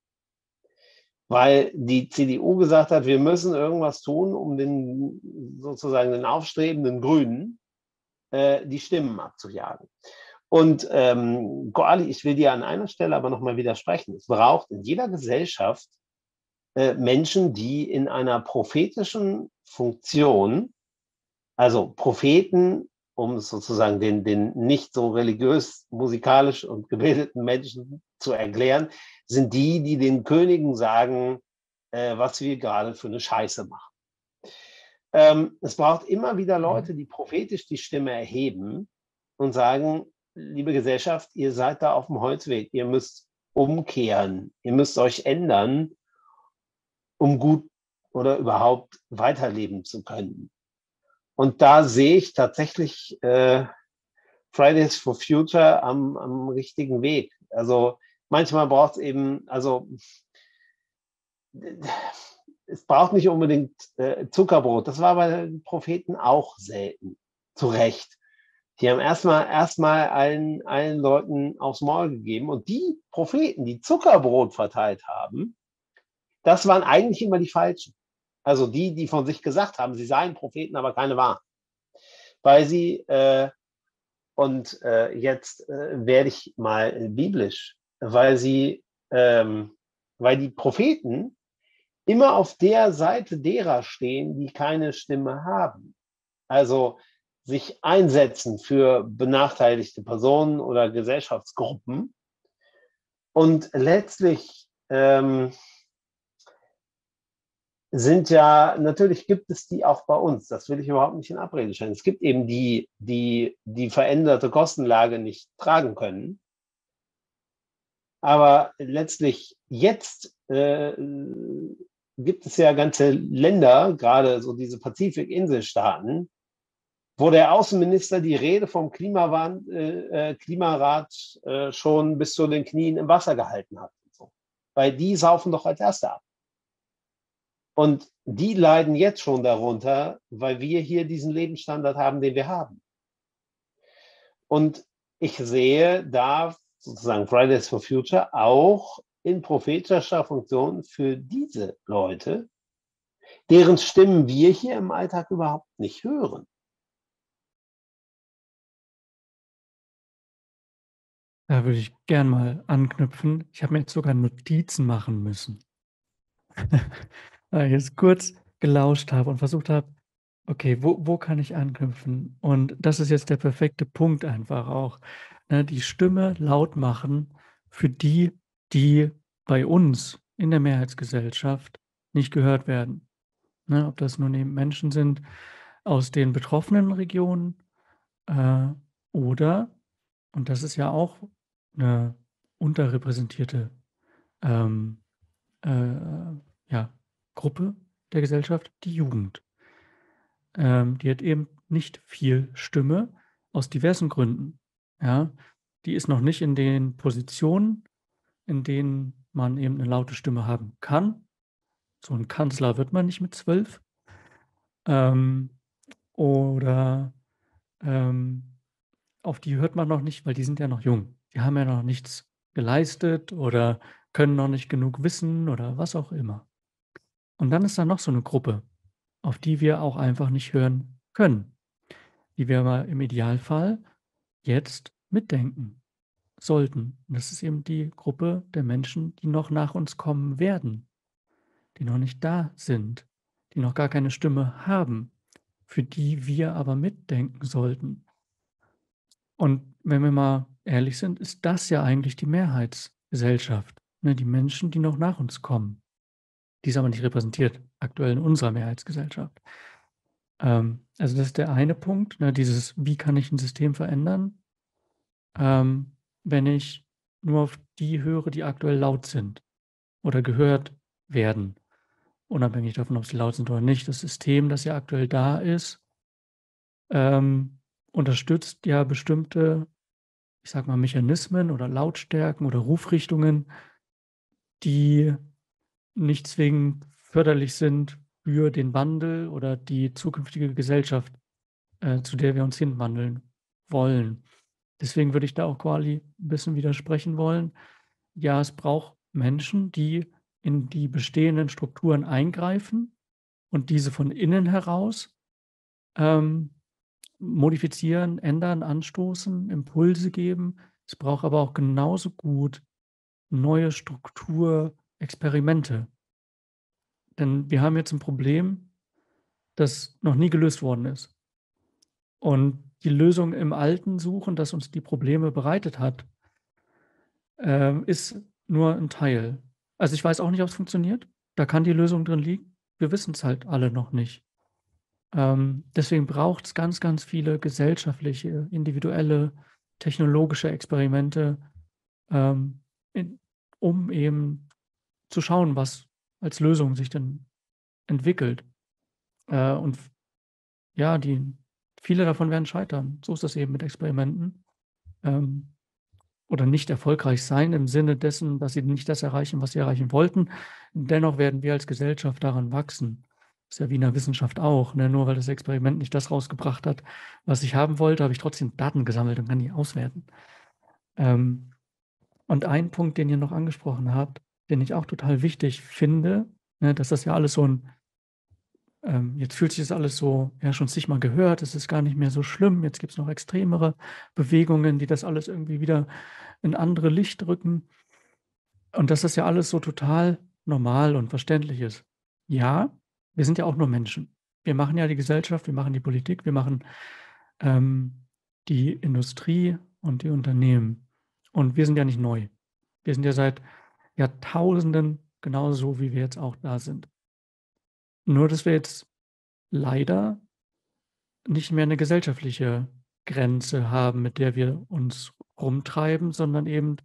Weil die C D U gesagt hat, wir müssen irgendwas tun, um den sozusagen den aufstrebenden Grünen äh, die Stimmen abzujagen. Und ähm, Koali, ich will dir an einer Stelle aber nochmal widersprechen. Es braucht in jeder Gesellschaft äh, Menschen, die in einer prophetischen Funktion, also Propheten, um es sozusagen den, den nicht so religiös, musikalisch und gebildeten Menschen zu erklären, sind die, die den Königen sagen, äh, was wir gerade für eine Scheiße machen. Ähm, es braucht immer wieder Leute, die prophetisch die Stimme erheben und sagen, liebe Gesellschaft, ihr seid da auf dem Holzweg, ihr müsst umkehren, ihr müsst euch ändern, um gut oder überhaupt weiterleben zu können. Und da sehe ich tatsächlich äh, Fridays for Future am, am richtigen Weg. Also manchmal braucht es eben, also es braucht nicht unbedingt äh, Zuckerbrot. Das war bei den Propheten auch selten. Zu Recht. Die haben erstmal erstmal allen, allen Leuten aufs Maul gegeben. Und die Propheten, die Zuckerbrot verteilt haben, das waren eigentlich immer die Falschen. Also die, die von sich gesagt haben, sie seien Propheten, aber keine waren. Weil sie, äh, und äh, jetzt äh, werde ich mal biblisch, weil sie, ähm, weil die Propheten immer auf der Seite derer stehen, die keine Stimme haben. Also sich einsetzen für benachteiligte Personen oder Gesellschaftsgruppen. Und letztlich ähm, sind ja, natürlich gibt es die auch bei uns, das will ich überhaupt nicht in Abrede stellen. Es gibt eben die, die die veränderte Kostenlage nicht tragen können. Aber letztlich jetzt äh, gibt es ja ganze Länder, gerade so diese Pazifik-Inselstaaten, wo der Außenminister die Rede vom Klimawand, äh, Klimarat äh, schon bis zu den Knien im Wasser gehalten hat. So. Weil die saufen doch als Erste ab. Und die leiden jetzt schon darunter, weil wir hier diesen Lebensstandard haben, den wir haben. Und ich sehe da sozusagen Fridays for Future auch in prophetischer Funktion für diese Leute, deren Stimmen wir hier im Alltag überhaupt nicht hören. Da würde ich gern mal anknüpfen. Ich habe mir jetzt sogar Notizen machen müssen. Weil ich jetzt kurz gelauscht habe und versucht habe, okay, wo, wo kann ich anknüpfen? Und das ist jetzt der perfekte Punkt einfach auch. Ne, die Stimme laut machen für die, die bei uns in der Mehrheitsgesellschaft nicht gehört werden. Ne, ob das nun eben Menschen sind aus den betroffenen Regionen äh, oder, und das ist ja auch eine unterrepräsentierte ähm, äh, ja, Gruppe der Gesellschaft, die Jugend. Ähm, die hat eben nicht viel Stimme aus diversen Gründen. Ja, die ist noch nicht in den Positionen, in denen man eben eine laute Stimme haben kann. So ein Kanzler wird man nicht mit zwölf. Ähm, oder ähm, auf die hört man noch nicht, weil die sind ja noch jung. Die haben ja noch nichts geleistet oder können noch nicht genug wissen oder was auch immer. Und dann ist da noch so eine Gruppe, auf die wir auch einfach nicht hören können, die wir aber im Idealfall jetzt mitdenken sollten. Und das ist eben die Gruppe der Menschen, die noch nach uns kommen werden, die noch nicht da sind, die noch gar keine Stimme haben, für die wir aber mitdenken sollten. Und wenn wir mal ehrlich sind, ist das ja eigentlich die Mehrheitsgesellschaft, ne? Die Menschen, die noch nach uns kommen. Die ist aber nicht repräsentiert aktuell in unserer Mehrheitsgesellschaft. Ähm, also das ist der eine Punkt, ne, dieses, wie kann ich ein System verändern, ähm, wenn ich nur auf die höre, die aktuell laut sind oder gehört werden, unabhängig davon, ob sie laut sind oder nicht. Das System, das ja aktuell da ist, ähm, unterstützt ja bestimmte, ich sage mal, Mechanismen oder Lautstärken oder Rufrichtungen, die nicht zwingend förderlich sind für den Wandel oder die zukünftige Gesellschaft, äh, zu der wir uns hinwandeln wollen. Deswegen würde ich da auch Quali 'n bisschen widersprechen wollen. Ja, es braucht Menschen, die in die bestehenden Strukturen eingreifen und diese von innen heraus, ähm, modifizieren, ändern, anstoßen, Impulse geben. Es braucht aber auch genauso gut neue Strukturexperimente. Denn wir haben jetzt 'n Problem, das noch nie gelöst worden ist. Und die Lösung im Alten suchen, das uns die Probleme bereitet hat, ähm, ist nur 'n Teil. Also, ich weiß auch nicht, ob's funktioniert. Da kann die Lösung drin liegen. Wir wissen's halt alle noch nicht. Ähm, deswegen braucht's ganz, ganz viele gesellschaftliche, individuelle, technologische Experimente, ähm, in um eben zu schauen, was als Lösung sich denn entwickelt. Äh, und f ja, die viele davon werden scheitern. So ist das eben mit Experimenten, ähm, oder nicht erfolgreich sein im Sinne dessen, dass sie nicht das erreichen, was sie erreichen wollten. Dennoch werden wir als Gesellschaft daran wachsen. Ist ja wie in der Wissenschaft auch, ne? Nur weil das Experiment nicht das rausgebracht hat, was ich haben wollte, habe ich trotzdem Daten gesammelt und kann die auswerten. Ähm, und ein Punkt, den ihr noch angesprochen habt, den ich auch total wichtig finde, ne, dass das ja alles so 'n ähm, jetzt fühlt sich das alles so ja, schon zigmal gehört, es ist gar nicht mehr so schlimm. Jetzt gibt's noch extremere Bewegungen, die das alles irgendwie wieder in andere Licht rücken. Und dass das ja alles so total normal und verständlich ist. Ja, wir sind ja auch nur Menschen. Wir machen ja die Gesellschaft, wir machen die Politik, wir machen, ähm, die Industrie und die Unternehmen. Und wir sind ja nicht neu. Wir sind ja seit Jahrtausenden genauso, wie wir jetzt auch da sind. Nur, dass wir jetzt leider nicht mehr 'ne gesellschaftliche Grenze haben, mit der wir uns rumtreiben, sondern eben,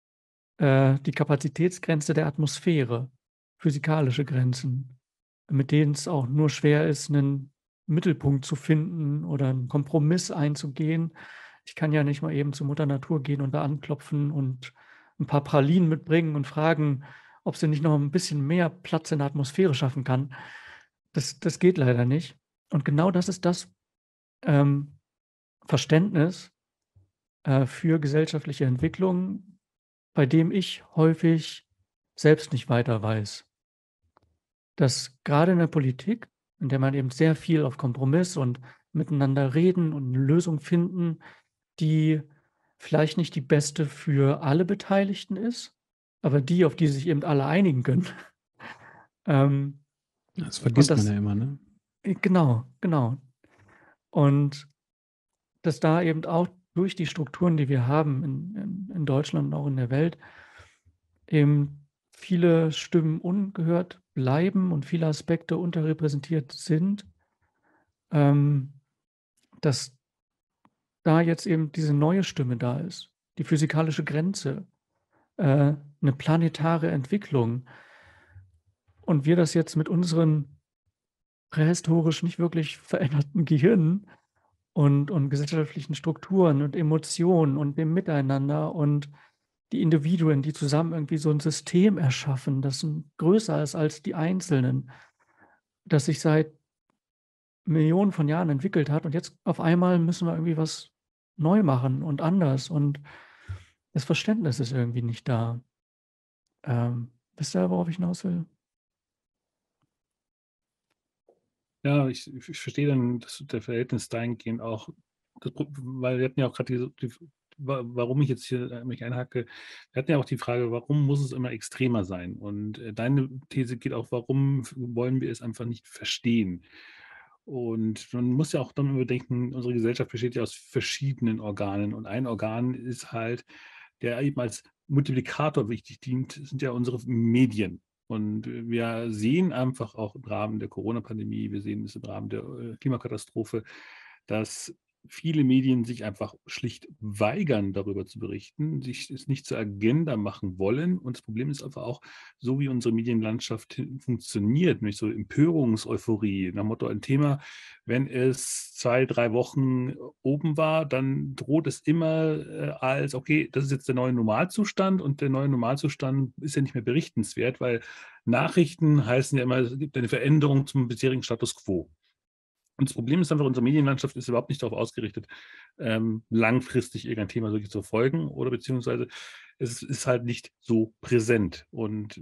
äh, die Kapazitätsgrenze der Atmosphäre, physikalische Grenzen, mit denen es auch nur schwer ist, 'nen Mittelpunkt zu finden oder 'n Kompromiss einzugehen. Ich kann ja nicht mal eben zu Mutter Natur gehen und da anklopfen und 'n paar Pralinen mitbringen und fragen, ob sie nicht noch 'n bisschen mehr Platz in der Atmosphäre schaffen kann. Das das geht leider nicht. Und genau das ist das, ähm, Verständnis, äh, für gesellschaftliche Entwicklung, bei dem ich häufig selbst nicht weiter weiß. Dass grade in der Politik, in der man eben sehr viel auf Kompromiss und miteinander reden und 'ne Lösung finden, die vielleicht nicht die beste für alle Beteiligten ist, aber die, auf die sich eben alle einigen können. Ähm, Das und vergisst man das ja immer, ne? äh, genau, genau. Und dass da eben auch durch die Strukturen, die wir haben in in in Deutschland und auch in der Welt eben viele Stimmen ungehört bleiben und viele Aspekte unterrepräsentiert sind. Ähm, dass da jetzt eben diese neue Stimme da ist, die physikalische Grenze, äh, 'ne planetare Entwicklung. Und wir das jetzt mit unseren prähistorisch nicht wirklich veränderten Gehirnen und und gesellschaftlichen Strukturen und Emotionen und dem Miteinander und die Individuen, die zusammen irgendwie so 'n System erschaffen, das, hm, größer ist als die Einzelnen, das sich seit Millionen von Jahren entwickelt hat und jetzt auf einmal müssen wir irgendwie was neu machen und anders und das Verständnis ist irgendwie nicht da. Ähm, wisst ihr, worauf ich hinaus will? Ja, ich ich ich verstehe dann das der Verhältnis dahingehend auch, das Pro weil wir hatten ja auch grad diese die wa warum ich jetzt hier, äh, mich einhacke. Wir hatten ja auch die Frage: „Warum muss es immer extremer sein?“ Und, äh, deine These geht auch: „Warum f wollen wir es einfach nicht verstehen?“ Und man muss ja auch dann überdenken, unsere Gesellschaft besteht ja aus verschiedenen Organen und ein Organ ist halt, der eben als Multiplikator wichtig dient, sind ja unsere Medien. Und, äh, wir sehen einfach auch im Rahmen der Corona-Pandemie, wir sehen es im Rahmen der, äh, Klimakatastrophe, dass viele Medien sich einfach schlicht weigern, darüber zu berichten, sich es nicht zur Agenda machen wollen. Und das Problem ist einfach auch, so wie unsere Medienlandschaft hin- funktioniert, nämlich so Empörungseuphorie, nach dem Motto ein Thema, wenn es zwei, drei Wochen oben war, dann droht es immer äh, als, okay, das ist jetzt der neue Normalzustand und der neue Normalzustand ist ja nicht mehr berichtenswert, weil Nachrichten heißen ja immer, es gibt eine Veränderung zum bisherigen Status quo. Und das Problem ist einfach, unsere Medienlandschaft ist überhaupt nicht darauf ausgerichtet, ähm, langfristig irgendein Thema wirklich zu verfolgen oder beziehungsweise es ist halt nicht so präsent. Und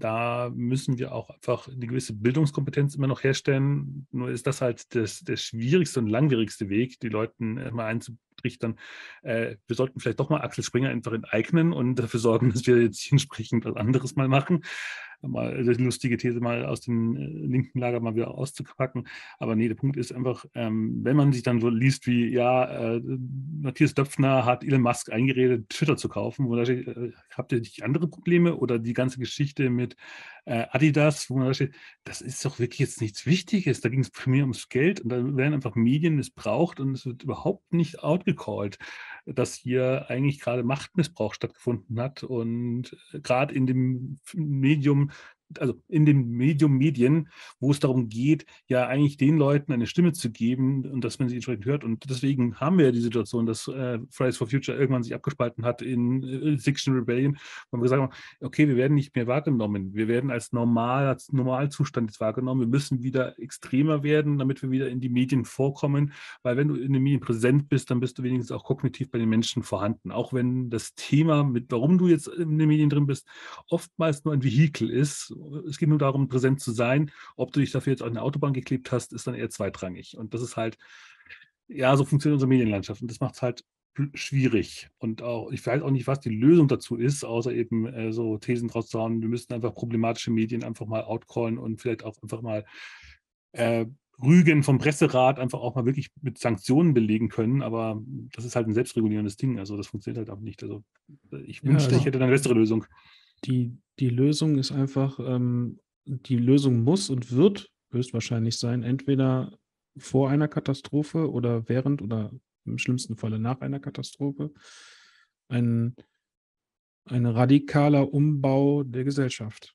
da müssen wir auch einfach eine gewisse Bildungskompetenz immer noch herstellen. Nur ist das halt das, der schwierigste und langwierigste Weg, die Leuten äh, mal einzutrichtern. Äh, wir sollten vielleicht doch mal Axel Springer einfach enteignen und dafür sorgen, dass wir jetzt entsprechend was anderes mal machen. Mal eine lustige These mal aus dem äh, linken Lager mal wieder auszupacken. Aber nee, der Punkt ist einfach, ähm, wenn man sich dann so liest wie, ja, äh, Matthias Döpfner hat Elon Musk eingeredet, Twitter zu kaufen, wo da steht, äh, habt ihr nicht andere Probleme? Oder die ganze Geschichte mit äh, Adidas, wo man da steht, das ist doch wirklich jetzt nichts Wichtiges. Da ging es primär ums Geld und da werden einfach Medien missbraucht und es wird überhaupt nicht outgecallt, dass hier eigentlich gerade Machtmissbrauch stattgefunden hat und gerade in dem Medium, also in dem Medium Medien, wo es darum geht, ja eigentlich den Leuten eine Stimme zu geben und dass man sie entsprechend hört. Und deswegen haben wir ja die Situation, dass äh, Fridays for Future irgendwann sich abgespalten hat in äh, Extinction Rebellion, wo wir gesagt haben, okay, wir werden nicht mehr wahrgenommen. Wir werden als normal, als Normalzustand jetzt wahrgenommen. Wir müssen wieder extremer werden, damit wir wieder in die Medien vorkommen. Weil wenn du in den Medien präsent bist, dann bist du wenigstens auch kognitiv bei den Menschen vorhanden. Auch wenn das Thema, mit warum du jetzt in den Medien drin bist, oftmals nur ein Vehikel ist. Es geht nur darum, präsent zu sein. Ob du dich dafür jetzt auf eine Autobahn geklebt hast, ist dann eher zweitrangig. Und das ist halt, ja, so funktioniert unsere Medienlandschaft. Und das macht es halt schwierig. Und auch, ich weiß auch nicht, was die Lösung dazu ist, außer eben äh, so Thesen draus zu hauen. Wir müssten einfach problematische Medien einfach mal outcallen und vielleicht auch einfach mal äh, Rügen vom Presserat einfach auch mal wirklich mit Sanktionen belegen können, aber das ist halt ein selbstregulierendes Ding, also das funktioniert halt auch nicht. Also ich Ja, wünschte, ich also hätte eine bessere Lösung. die, die Lösung ist einfach, ähm, die Lösung muss und wird höchstwahrscheinlich sein, entweder vor einer Katastrophe oder während oder im schlimmsten Falle nach einer Katastrophe, ein, ein radikaler Umbau der Gesellschaft.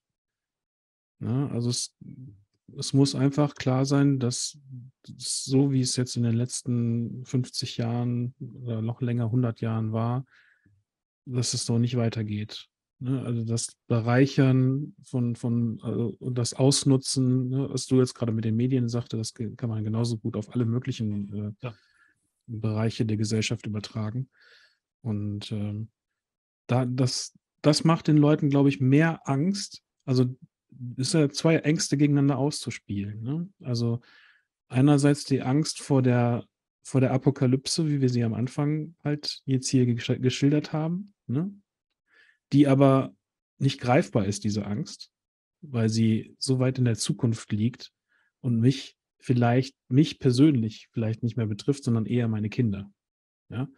Ja, also es, es muss einfach klar sein, dass es so wie es jetzt in den letzten fünfzig Jahren oder noch länger hundert Jahren war, dass es so nicht weitergeht. Ne? Also das Bereichern von, von also und das Ausnutzen, ne, was du jetzt gerade mit den Medien sagte, das ge- kann man genauso gut auf alle möglichen äh, Ja. Bereiche der Gesellschaft übertragen. Und ähm, da, das, das macht den Leuten, glaube ich, mehr Angst. Also es ist ja zwei Ängste gegeneinander auszuspielen. Ne? Also einerseits die Angst vor der, vor der Apokalypse, wie wir sie am Anfang halt jetzt hier gesch- geschildert haben, ne? Die aber nicht greifbar ist, diese Angst, weil sie so weit in der Zukunft liegt und mich vielleicht, mich persönlich vielleicht nicht mehr betrifft, sondern eher meine Kinder. Ja?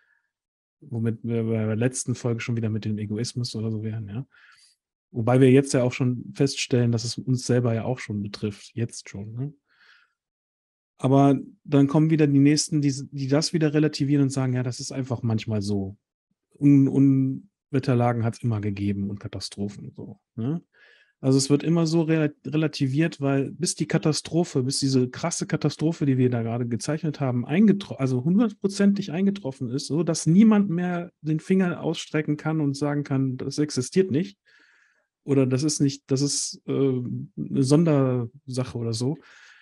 Womit wir bei der letzten Folge schon wieder mit dem Egoismus oder so wären, ja. Wobei wir jetzt ja auch schon feststellen, dass es uns selber ja auch schon betrifft, jetzt schon. Ne? Aber dann kommen wieder die Nächsten, die, die das wieder relativieren und sagen, ja, das ist einfach manchmal so. Un Unwetterlagen hat es immer gegeben und Katastrophen. So, ne? Also es wird immer so re relativiert, weil bis die Katastrophe, bis diese krasse Katastrophe, die wir da gerade gezeichnet haben, eingetroffen, also hundertprozentig eingetroffen ist, so dass niemand mehr den Finger ausstrecken kann und sagen kann, das existiert nicht. Oder das ist nicht, das ist äh, eine Sondersache oder so.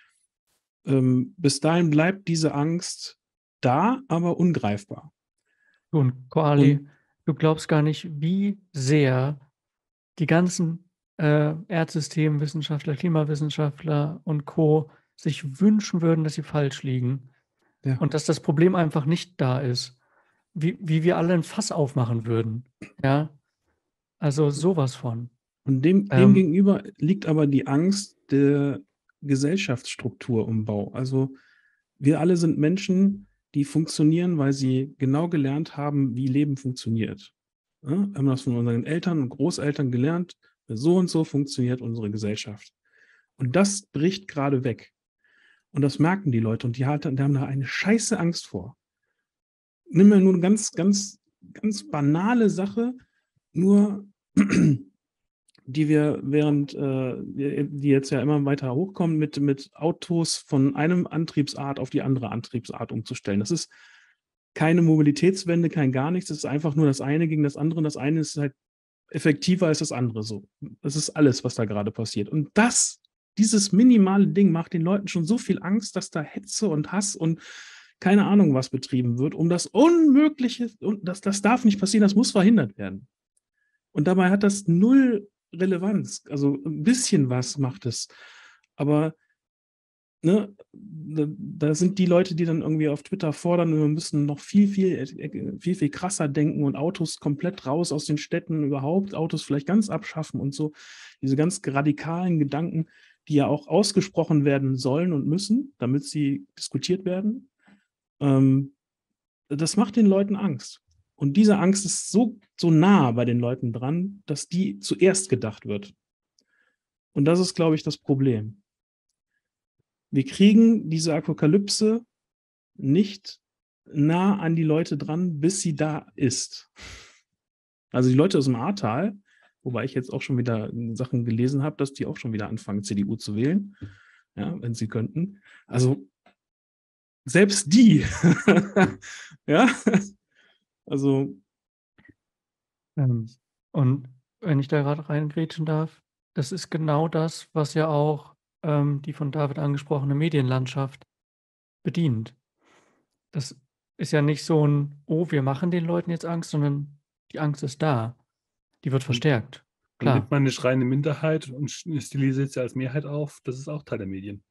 Ähm, bis dahin bleibt diese Angst da, aber ungreifbar. Und Koali, Und du glaubst gar nicht, wie sehr die ganzen äh, Erdsystemwissenschaftler, Klimawissenschaftler und Co. sich wünschen würden, dass sie falsch liegen. ja. Und dass das Problem einfach nicht da ist. Wie, wie wir alle ein Fass aufmachen würden. Ja. Also sowas von. Und dem, dem Ähm, gegenüber liegt aber die Angst der Gesellschaftsstrukturumbau. Also wir alle sind Menschen, die funktionieren, weil sie genau gelernt haben, wie Leben funktioniert. Ja, wir haben das von unseren Eltern und Großeltern gelernt. So und so funktioniert unsere Gesellschaft. Und das bricht gerade weg. Und das merken die Leute und die, hat, die haben da eine scheiße Angst vor. nimm mir nur eine ganz, ganz, ganz banale Sache, nur die wir während, äh, die jetzt ja immer weiter hochkommen, mit, mit Autos von einem Antriebsart auf die andere Antriebsart umzustellen. Das ist keine Mobilitätswende, kein gar nichts. Es ist einfach nur das eine gegen das andere. Und das eine ist halt effektiver als das andere so. Das ist alles, was da gerade passiert. Und das, dieses minimale Ding macht den Leuten schon so viel Angst, dass da Hetze und Hass und keine Ahnung was betrieben wird, um das Unmögliche, und das, das darf nicht passieren, das muss verhindert werden. Und dabei hat das null Relevanz. Also ein bisschen was macht es. Aber ne, da, da sind die Leute, die dann irgendwie auf Twitter fordern, wir müssen noch viel, viel, viel, viel krasser denken und Autos komplett raus aus den Städten, überhaupt Autos vielleicht ganz abschaffen und so. Diese ganz radikalen Gedanken, die ja auch ausgesprochen werden sollen und müssen, damit sie diskutiert werden. Ähm, das macht den Leuten Angst. Und diese Angst ist so, so nah bei den Leuten dran, dass die zuerst gedacht wird. Und das ist, glaube ich, das Problem. Wir kriegen diese Apokalypse nicht nah an die Leute dran, bis sie da ist. Also die Leute aus dem Ahrtal, wobei ich jetzt auch schon wieder Sachen gelesen habe, dass die auch schon wieder anfangen, C D U zu wählen, ja, wenn sie könnten. Also selbst die, ja, also Ähm, und wenn ich da gerade reingrätschen darf, das ist genau das, was ja auch ähm, die von David angesprochene Medienlandschaft bedient. Das ist ja nicht so ein, oh, wir machen den Leuten jetzt Angst, sondern die Angst ist da. Die wird verstärkt. Dann Klar. nimmt man eine schreiende Minderheit und stilisiert sie als Mehrheit auf. Das ist auch Teil der Medien.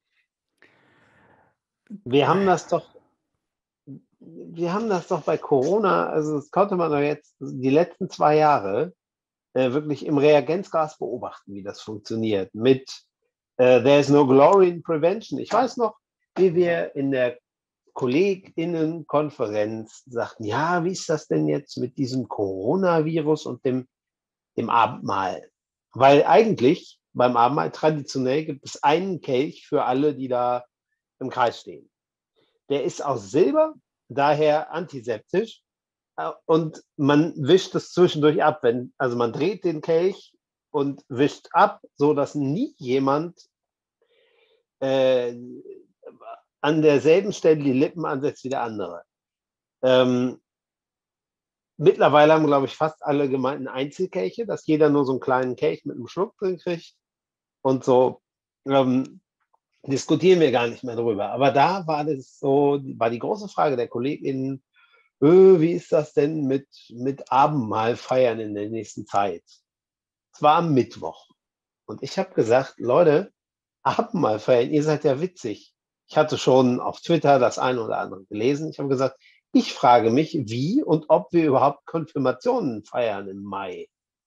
Wir haben das doch, wir haben das doch bei Corona, also das konnte man doch jetzt die letzten zwei Jahre äh, wirklich im Reagenzglas beobachten, wie das funktioniert. Mit äh, There's no glory in prevention. Ich weiß noch, wie wir in der KollegInnenkonferenz sagten, ja, wie ist das denn jetzt mit diesem Coronavirus und dem, dem Abendmahl? Weil eigentlich beim Abendmahl traditionell gibt es einen Kelch für alle, die da im Kreis stehen. Der ist aus Silber, daher antiseptisch, und man wischt es zwischendurch ab. Wenn, also man dreht den Kelch und wischt ab, sodass nie jemand äh, an derselben Stelle die Lippen ansetzt wie der andere. Ähm, mittlerweile haben, glaube ich, fast alle Gemeinden Einzelkelche, dass jeder nur so einen kleinen Kelch mit einem Schluck drin kriegt. Und so ähm, diskutieren wir gar nicht mehr drüber. Aber da war das so, war die große Frage der KollegInnen, öh, wie ist das denn mit, mit Abendmahl feiern in der nächsten Zeit? Es war am Mittwoch. Und ich habe gesagt, Leute, Abendmahl feiern, ihr seid ja witzig. Ich hatte schon auf Twitter das eine oder andere gelesen. Ich habe gesagt, ich frage mich, wie und ob wir überhaupt Konfirmationen feiern im Mai.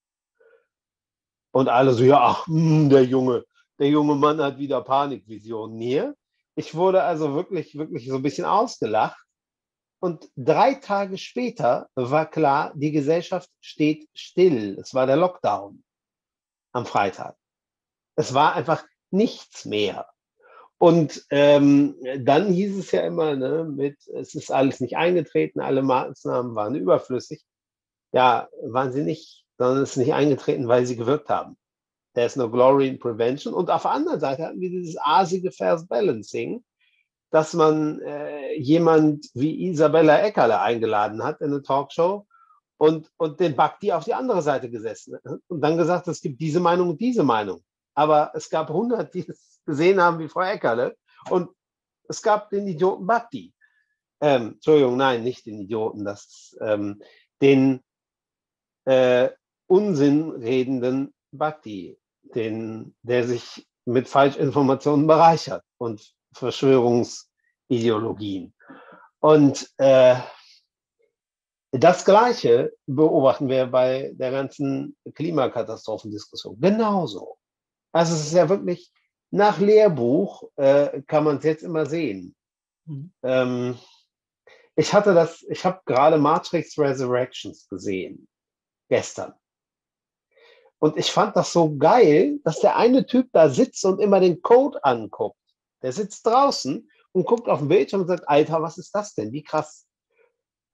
Und alle so, ja, ach, mh, der Junge, der junge Mann hat wieder Panikvisionen hier. Ich wurde also wirklich, wirklich so ein bisschen ausgelacht. Und drei Tage später war klar, die Gesellschaft steht still. Es war der Lockdown am Freitag. Es war einfach nichts mehr. Und ähm, dann hieß es ja immer, ne, mit, es ist alles nicht eingetreten, alle Maßnahmen waren überflüssig. Ja, waren sie nicht, sondern es ist nicht eingetreten, weil sie gewirkt haben. There's no glory in prevention. Und auf der anderen Seite hatten wir dieses asige Fast Balancing, dass man äh, jemand wie Isabella Eckerle eingeladen hat in eine Talkshow und, und den Bhakti auf die andere Seite gesessen und dann gesagt, es gibt diese Meinung und diese Meinung. Aber es gab hundert, die es gesehen haben wie Frau Eckerle, und es gab den Idioten Bhakti. Ähm, Entschuldigung, nein, nicht den Idioten, das, ähm, den äh, Unsinn redenden Bhakti, den, der sich mit Falschinformationen bereichert und Verschwörungsideologien. Und äh, das Gleiche beobachten wir bei der ganzen Klimakatastrophendiskussion. Genauso. Also es ist ja wirklich, nach Lehrbuch äh, kann man es jetzt immer sehen. Mhm. Ähm, ich hatte das, ich habe gerade Matrix Resurrections gesehen, gestern. Und ich fand das so geil, dass der eine Typ da sitzt und immer den Code anguckt. Der sitzt draußen und guckt auf den Bildschirm und sagt, Alter, was ist das denn? Wie krass.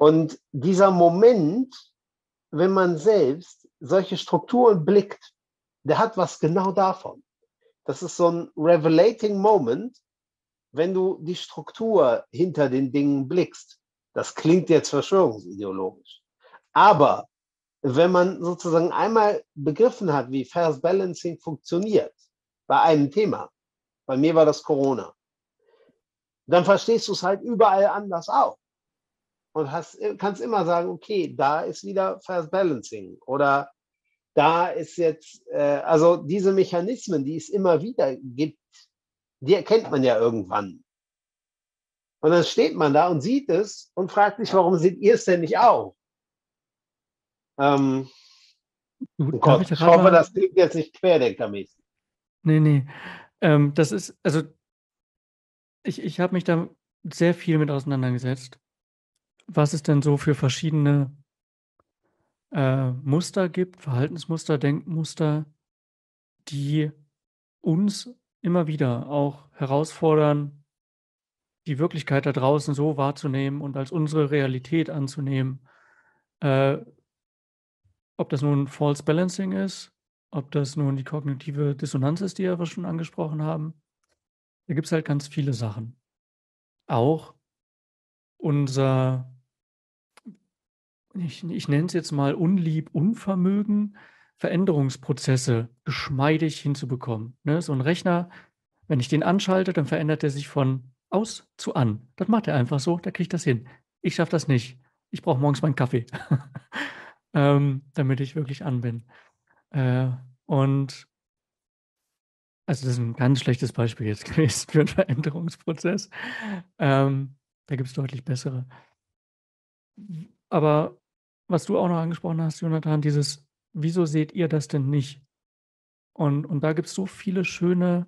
Und dieser Moment, wenn man selbst solche Strukturen blickt, der hat was genau davon. Das ist so ein revelating Moment, wenn du die Struktur hinter den Dingen blickst. Das klingt jetzt verschwörungsideologisch. Aber wenn man sozusagen einmal begriffen hat, wie Fast Balancing funktioniert, bei einem Thema, bei mir war das Corona, dann verstehst du es halt überall anders auch. Und hast, kannst immer sagen, okay, da ist wieder Fast Balancing oder da ist jetzt, äh, also diese Mechanismen, die es immer wieder gibt, die erkennt man ja irgendwann. Und dann steht man da und sieht es und fragt sich, warum seht ihr es denn nicht auch? Ähm, Du, oh darf Gott, ich da ich gerade hoffe, mal? das klingt jetzt nicht querdenkermäßig. Nee, nee. Ähm, das ist, also ich, ich habe mich da sehr viel mit auseinandergesetzt, was es denn so für verschiedene äh, Muster gibt, Verhaltensmuster, Denkmuster, die uns immer wieder auch herausfordern, die Wirklichkeit da draußen so wahrzunehmen und als unsere Realität anzunehmen. Äh, ob das nun False Balancing ist, ob das nun die kognitive Dissonanz ist, die wir schon angesprochen haben. Da gibt es halt ganz viele Sachen. Auch unser, ich, ich nenne es jetzt mal Unlieb, Unvermögen, Veränderungsprozesse geschmeidig hinzubekommen. Ne? So ein Rechner, wenn ich den anschalte, dann verändert er sich von aus zu an. Das macht er einfach so, da kriege ich das hin. Ich schaffe das nicht. Ich brauche morgens meinen Kaffee, ähm, damit ich wirklich an bin. Äh, und also das ist ein ganz schlechtes Beispiel jetzt gewesen für einen Veränderungsprozess. Ähm, da gibt es deutlich bessere. Aber was du auch noch angesprochen hast, Jonathan, dieses: „Wieso seht ihr das denn nicht?“ Und und da gibt es so viele schöne,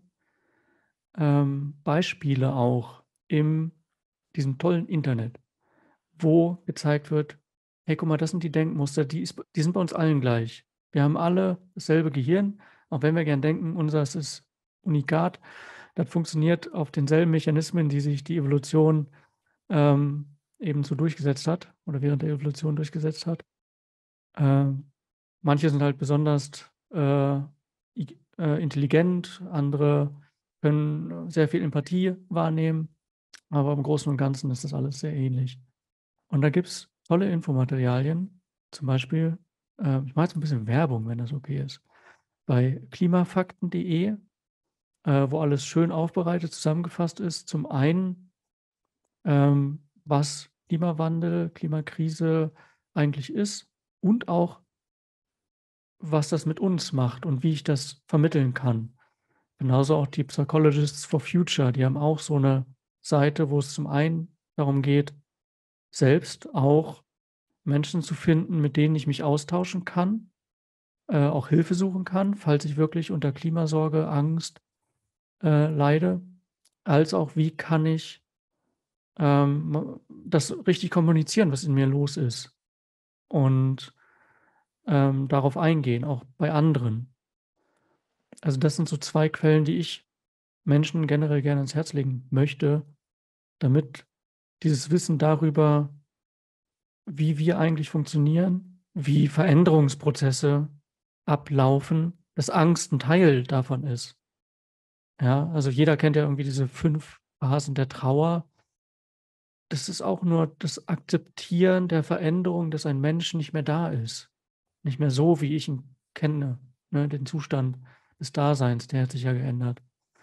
ähm, Beispiele auch in diesem tollen Internet, wo gezeigt wird: „Hey, guck mal, das sind die Denkmuster, die ist die sind bei uns allen gleich. Wir haben alle dasselbe Gehirn, auch wenn wir gern denken, unseres ist Unikat. Das funktioniert auf denselben Mechanismen, die sich die Evolution, ähm, eben so durchgesetzt hat oder während der Evolution durchgesetzt hat. Ähm, manche sind halt besonders, äh, ig äh, intelligent, andere können sehr viel Empathie wahrnehmen, aber im Großen und Ganzen ist das alles sehr ähnlich. Und da gibt's tolle Infomaterialien, zum Beispiel, äh ich mache jetzt 'n bisschen Werbung, wenn das okay ist, bei klimafakten punkt de, äh, wo alles schön aufbereitet zusammengefasst ist. Zum einen, ähm, was Klimawandel, Klimakrise eigentlich ist und auch, was das mit uns macht und wie ich das vermitteln kann. Genauso auch die Psychologists for Future, die haben auch so 'ne Seite, wo es zum einen darum geht, selbst auch Menschen zu finden, mit denen ich mich austauschen kann, äh, auch Hilfe suchen kann, falls ich wirklich unter Klimasorge, Angst, äh, leide, als auch wie kann ich, ähm, ma das richtig kommunizieren, was in mir los ist und, ähm, darauf eingehen, auch bei anderen. Also, das sind so zwei Quellen, die ich Menschen generell gerne ans Herz legen möchte, damit dieses Wissen darüber, wie wir eigentlich funktionieren, wie Veränderungsprozesse ablaufen, dass Angst 'n Teil davon ist. Ja, also jeder kennt ja irgendwie diese fünf Phasen der Trauer. Das ist auch nur das Akzeptieren der Veränderung, dass ein Mensch nicht mehr da ist. Nicht mehr so, wie ich ihn kenne, ne, den Zustand des Daseins, der hat sich ja geändert.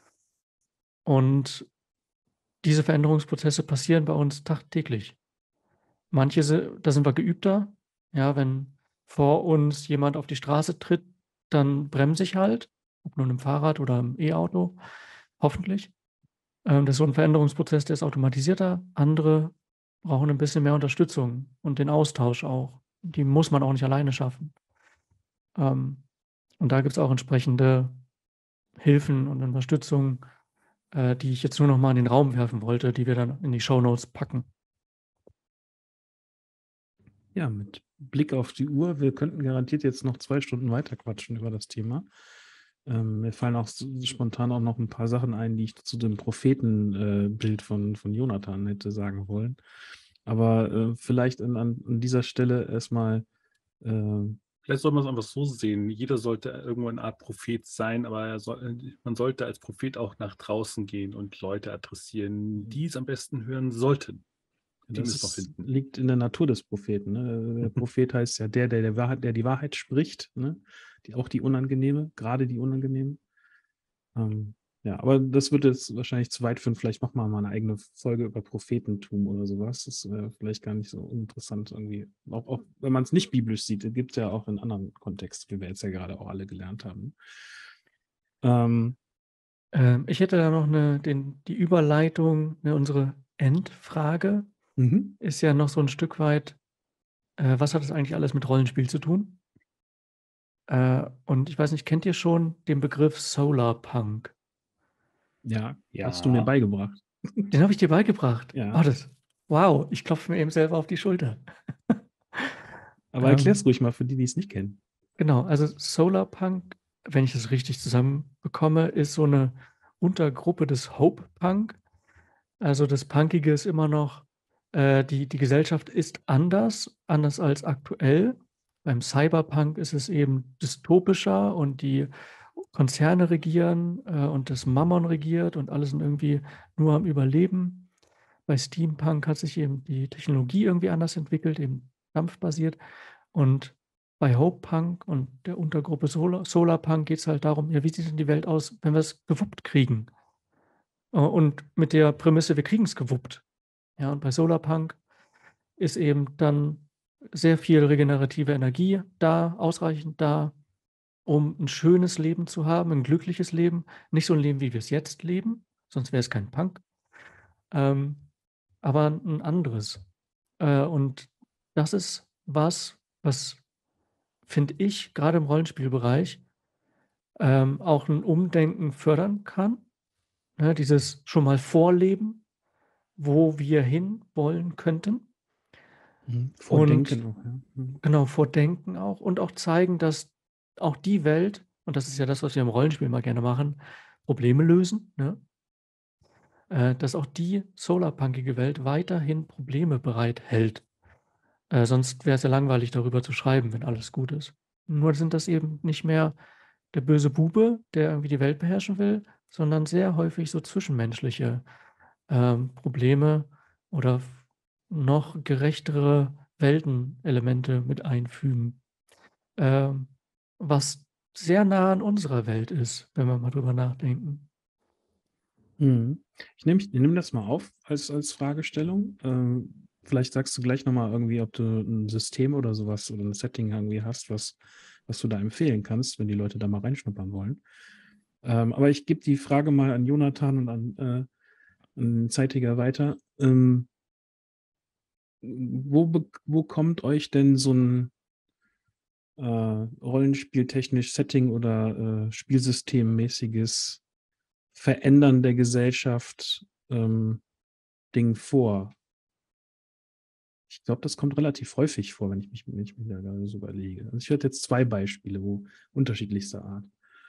Und diese Veränderungsprozesse passieren bei uns tagtäglich. Manche si da sind wir geübter. Ja, wenn vor uns jemand auf die Straße tritt, dann bremse ich halt, ob nun im Fahrrad oder im E-Auto, hoffentlich. Ähm, das ist so 'n Veränderungsprozess, der ist automatisierter. Andere brauchen 'n bisschen mehr Unterstützung und den Austausch auch. Die muss man auch nicht alleine schaffen. Ähm, und da gibt's auch entsprechende Hilfen und Unterstützung, äh, die ich jetzt nur noch mal in den Raum werfen wollte, die wir dann in die Shownotes packen. Ja, mit Blick auf die Uhr, wir könnten garantiert jetzt noch zwei Stunden weiter quatschen über das Thema. Ähm, mir fallen auch s spontan auch noch ein paar Sachen ein, die ich zu dem Prophetenbild äh, Bild von von Jonathan hätte sagen wollen. Aber äh, vielleicht an, an, an dieser Stelle erstmal, äh, Vielleicht soll man es einfach so sehen. Jeder sollte irgendwo eine Art Prophet sein, aber er soll, man sollte als Prophet auch nach draußen gehen und Leute adressieren, die es am besten hören sollten, die das es noch ist, finden. liegt in der Natur des Propheten. Ne? Der Prophet heißt ja der, der, der, Wahrheit, der die Wahrheit spricht, ne? Die, auch die unangenehme, gerade die unangenehme. Ähm, ja, aber das wird jetzt wahrscheinlich zu weit führen. Vielleicht machen wir mal eine eigene Folge über Prophetentum oder sowas. Das ist äh, vielleicht gar nicht so uninteressant irgendwie. Auch, auch wenn man es nicht biblisch sieht, gibt es ja auch in anderen Kontexten, wie wir jetzt ja gerade auch alle gelernt haben. Ähm, Ähm, ich hätte da noch eine, den, die Überleitung, ne, unsere Endfrage mhm. ist ja noch so ein Stück weit, äh, was hat das eigentlich alles mit Rollenspiel zu tun? Äh, und ich weiß nicht, kennt ihr schon den Begriff Solarpunk? Ja, Ja. hast du mir beigebracht. Den habe ich dir beigebracht. Ja. Oh, das, wow, ich klopfe mir eben selber auf die Schulter. Aber Ähm, erklär's ruhig mal für die, die es nicht kennen. Genau, also Solarpunk, wenn ich das richtig zusammenbekomme, ist so eine Untergruppe des Hope Punk. Also das Punkige ist immer noch, äh, die, die Gesellschaft ist anders, anders als aktuell. Beim Cyberpunk ist es eben dystopischer und die Konzerne regieren äh, und das Mammon regiert und alle sind irgendwie nur am Überleben. Bei Steampunk hat sich eben die Technologie irgendwie anders entwickelt, eben dampfbasiert. Und bei Hope Punk und der Untergruppe Solar, Solarpunk geht es halt darum, ja, wie sieht denn die Welt aus, wenn wir es gewuppt kriegen? Äh, Und mit der Prämisse, wir kriegen es gewuppt. Ja, und bei Solarpunk ist eben dann sehr viel regenerative Energie da, ausreichend da, um ein schönes Leben zu haben, ein glückliches Leben. Nicht so ein Leben, wie wir es jetzt leben, sonst wäre es kein Punk, ähm, aber ein anderes. Äh, und das ist was, was, finde ich, gerade im Rollenspielbereich ähm, auch ein Umdenken fördern kann. Ne, dieses schon mal vorleben, wo wir hin wollen könnten. Mhm. Und Vordenken auch, ja. Mhm. genau, vordenken auch und auch zeigen, dass auch die Welt, und das ist ja das, was wir im Rollenspiel mal gerne machen, Probleme lösen, ne? Äh, dass auch die solarpunkige Welt weiterhin Probleme bereithält. Äh, sonst wäre es ja langweilig, darüber zu schreiben, wenn alles gut ist. Nur sind das eben nicht mehr der böse Bube, der irgendwie die Welt beherrschen will, sondern sehr häufig so zwischenmenschliche ähm, Probleme oder f- noch gerechtere Weltenelemente mit einfügen, ähm, was sehr nah an unserer Welt ist, wenn wir mal drüber nachdenken. Mhm. Ich nehme ich nehm das mal auf als, als Fragestellung. Ähm, vielleicht sagst du gleich nochmal irgendwie, ob du ein System oder sowas oder ein Setting irgendwie hast, was, was du da empfehlen kannst, wenn die Leute da mal reinschnuppern wollen. Ähm, aber ich gebe die Frage mal an Jonathan und an, äh, an Zeitiger weiter. Ähm, wo, be- wo kommt euch denn so ein äh, rollenspieltechnisch Setting oder äh, Spielsystemmäßiges Verändern der Gesellschaft ähm, Ding vor? Ich glaube, das kommt relativ häufig vor, wenn ich mich, wenn ich mich da gerade so überlege. Also ich hatte jetzt zwei Beispiele, wo unterschiedlichster Art.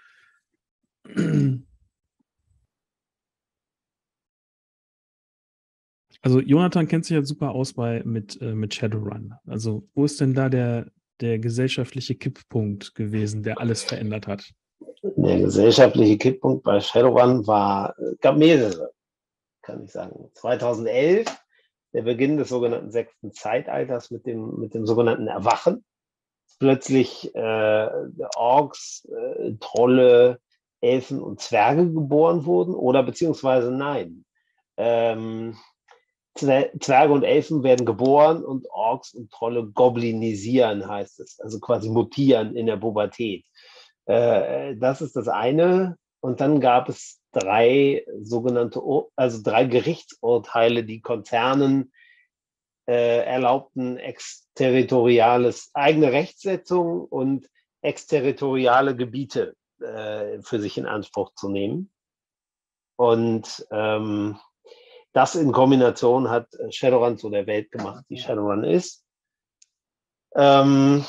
Also Jonathan kennt sich ja super aus bei mit, äh, mit Shadowrun. Also wo ist denn da der, der gesellschaftliche Kipppunkt gewesen, der alles verändert hat? Der gesellschaftliche Kipppunkt bei Shadowrun war, gab mehrere, kann ich sagen. zweitausendelf, der Beginn des sogenannten sechsten Zeitalters mit dem, mit dem sogenannten Erwachen. Plötzlich äh, Orks, äh, Trolle, Elfen und Zwerge geboren wurden oder beziehungsweise nein. Ähm, Zwerge und Elfen werden geboren und Orks und Trolle goblinisieren, heißt es, also quasi mutieren in der Pubertät. Äh, das ist das eine. Und dann gab es drei sogenannte, also drei Gerichtsurteile, die Konzernen äh, erlaubten, exterritoriales, eigene Rechtsetzung und exterritoriale Gebiete äh, für sich in Anspruch zu nehmen. Und ähm, das in Kombination hat Shadowrun zu der Welt gemacht, die Shadowrun ist. Ähm,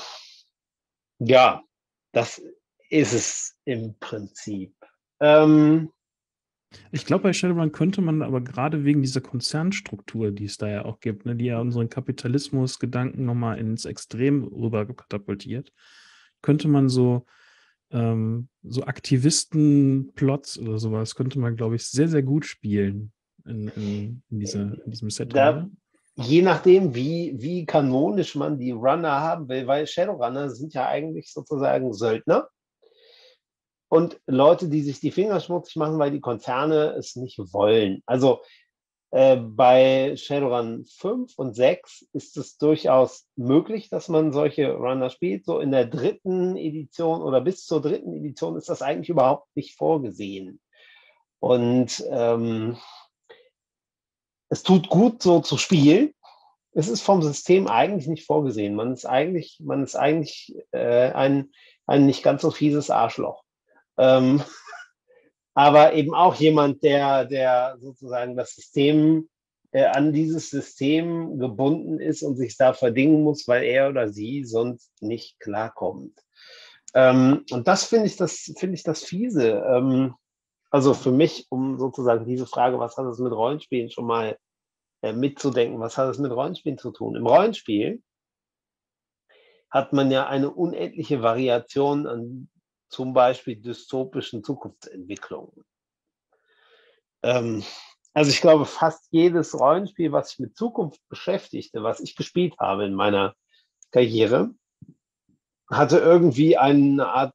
ja, das ist es im Prinzip. Ähm, Ich glaube, bei Shadowrun könnte man aber gerade wegen dieser Konzernstruktur, die es da ja auch gibt, ne, die ja unseren Kapitalismus-Gedanken nochmal ins Extrem rüber katapultiert, könnte man so, ähm, so Aktivisten-Plots oder sowas, könnte man, glaube ich, sehr, sehr gut spielen in, in, in, dieser, in diesem Setting. Da, Oder? je nachdem, wie, wie kanonisch man die Runner haben will, weil Shadowrunner sind ja eigentlich sozusagen Söldner und Leute, die sich die Finger schmutzig machen, weil die Konzerne es nicht wollen. Also äh, bei Shadowrun fünf und sechs ist es durchaus möglich, dass man solche Runner spielt. So in der dritten Edition oder bis zur dritten Edition ist das eigentlich überhaupt nicht vorgesehen. Und ähm, es tut gut, so zu spielen. Es ist vom System eigentlich nicht vorgesehen. Man ist eigentlich, man ist eigentlich äh, ein, ein nicht ganz so fieses Arschloch. Ähm, aber eben auch jemand, der, der sozusagen das System, äh, an dieses System gebunden ist und sich da verdingen muss, weil er oder sie sonst nicht klarkommt. Ähm, und das finde ich das, finde ich das fiese. Ähm, also für mich, um sozusagen diese Frage, was hat es mit Rollenspielen schon mal äh, mitzudenken, was hat es mit Rollenspielen zu tun? Im Rollenspiel hat man ja eine unendliche Variation an zum Beispiel dystopischen Zukunftsentwicklungen. Ähm, also ich glaube, fast jedes Rollenspiel, was sich mit Zukunft beschäftigte, was ich gespielt habe in meiner Karriere, hatte irgendwie eine Art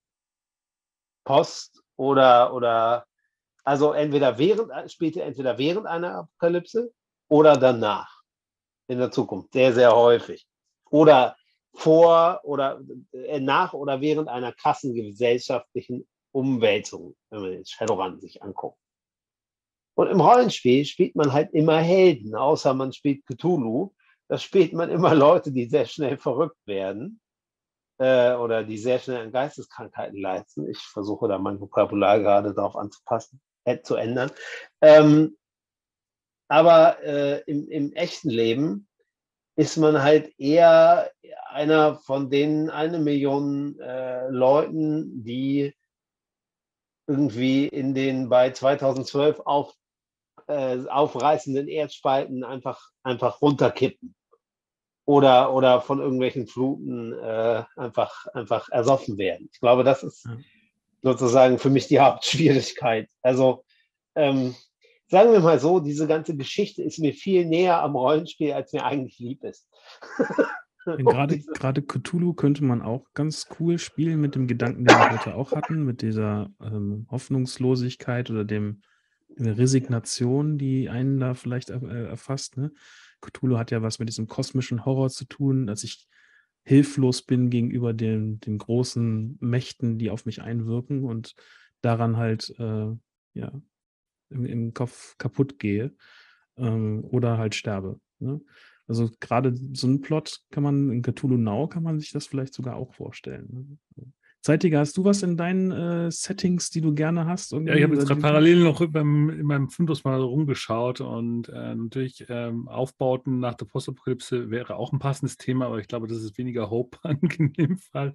Post oder, oder also entweder während, spielte entweder während einer Apokalypse oder danach in der Zukunft, sehr, sehr häufig. Oder vor oder äh, nach oder während einer krassen gesellschaftlichen Umwälzung, wenn man jetzt Shadowrun sich anguckt. Und im Rollenspiel spielt man halt immer Helden, außer man spielt Cthulhu. Da spielt man immer Leute, die sehr schnell verrückt werden äh, oder die sehr schnell an Geisteskrankheiten leiden. Ich versuche da mein Vokabular gerade darauf anzupassen, äh, zu ändern. Ähm, aber äh, im, im echten Leben ist man halt eher einer von den eine Million äh, Leuten, die irgendwie in den bei zweitausendzwölf auf, äh, aufreißenden Erdspalten einfach, einfach runterkippen oder, oder von irgendwelchen Fluten äh, einfach, einfach ersoffen werden. Ich glaube, das ist Ja. sozusagen für mich die Hauptschwierigkeit. Also ähm, sagen wir mal so, diese ganze Geschichte ist mir viel näher am Rollenspiel, als mir eigentlich lieb ist. Gerade, gerade Cthulhu könnte man auch ganz cool spielen mit dem Gedanken, den wir heute auch hatten, mit dieser ähm, Hoffnungslosigkeit oder dem der Resignation, die einen da vielleicht äh, erfasst. Ne? Cthulhu hat ja was mit diesem kosmischen Horror zu tun, dass ich hilflos bin gegenüber den, den großen Mächten, die auf mich einwirken und daran halt äh, ja, im, im Kopf kaputt gehe ähm, oder halt sterbe. Ne? Also gerade so einen Plot kann man in Cthulhu Now kann man sich das vielleicht sogar auch vorstellen. Ne? Zeitiger, hast du was in deinen äh, Settings, die du gerne hast? Ja, ich habe jetzt gerade parallel noch beim, in meinem Fundus mal rumgeschaut und äh, natürlich ähm, Aufbauten nach der Postapokalypse wäre auch ein passendes Thema, aber ich glaube, das ist weniger Hope-Punk in dem Fall.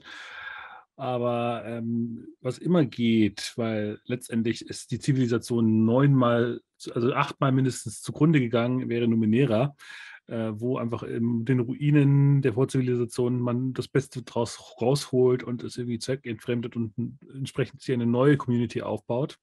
Aber ähm, was immer geht, weil letztendlich ist die Zivilisation neunmal, also achtmal mindestens zugrunde gegangen, wäre Numenera, äh, wo einfach in den Ruinen der Vorzivilisation man das Beste draus rausholt und es irgendwie zweckentfremdet und entsprechend hier eine neue Community aufbaut.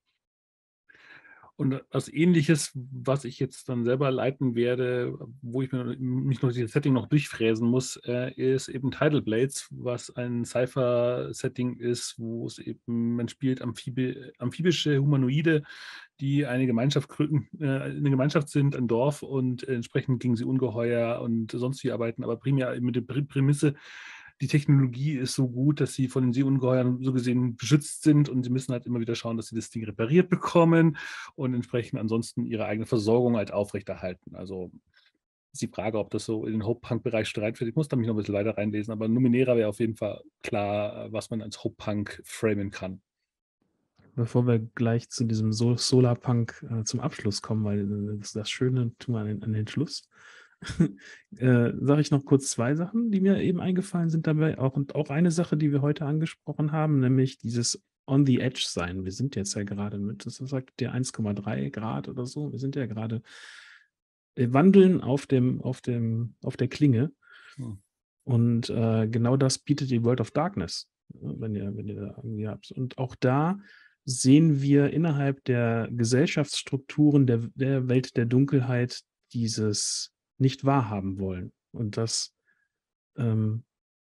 Und was Ähnliches, was ich jetzt dann selber leiten werde, wo ich mir, mich noch dieses Setting noch durchfräsen muss, äh, ist eben Tidal Blades, was ein Cypher-Setting ist, wo es eben, man spielt Amphibi amphibische Humanoide, die eine Gemeinschaft gründen, äh, eine Gemeinschaft sind, ein Dorf und entsprechend gegen sie Ungeheuer und sonst wie arbeiten, aber primär mit der Prämisse, die Technologie ist so gut, dass sie von den Seeungeheuern so gesehen beschützt sind und sie müssen halt immer wieder schauen, dass sie das Ding repariert bekommen und entsprechend ansonsten ihre eigene Versorgung halt aufrechterhalten. Also ist die Frage, ob das so in den Hope-Punk-Bereich streit wird. Ich muss da mich noch ein bisschen weiter reinlesen, aber Numenera wäre auf jeden Fall klar, was man als Hope-Punk framen kann. Bevor wir gleich zu diesem Sol Solarpunk äh, zum Abschluss kommen, weil äh, das, das Schöne tun wir an, an den Schluss, äh, sage ich noch kurz zwei Sachen, die mir eben eingefallen sind dabei. Auch, und auch eine Sache, die wir heute angesprochen haben, nämlich dieses on the edge sein. Wir sind jetzt ja gerade mit, das sagt der eins Komma drei Grad oder so. Wir sind ja gerade, wir wandeln auf dem, auf dem, auf der Klinge. Hm. Und äh, genau das bietet die World of Darkness, wenn ihr, wenn ihr da irgendwie habt. Und auch da sehen wir innerhalb der Gesellschaftsstrukturen der, der Welt der Dunkelheit dieses nicht wahrhaben wollen. Und das ähm,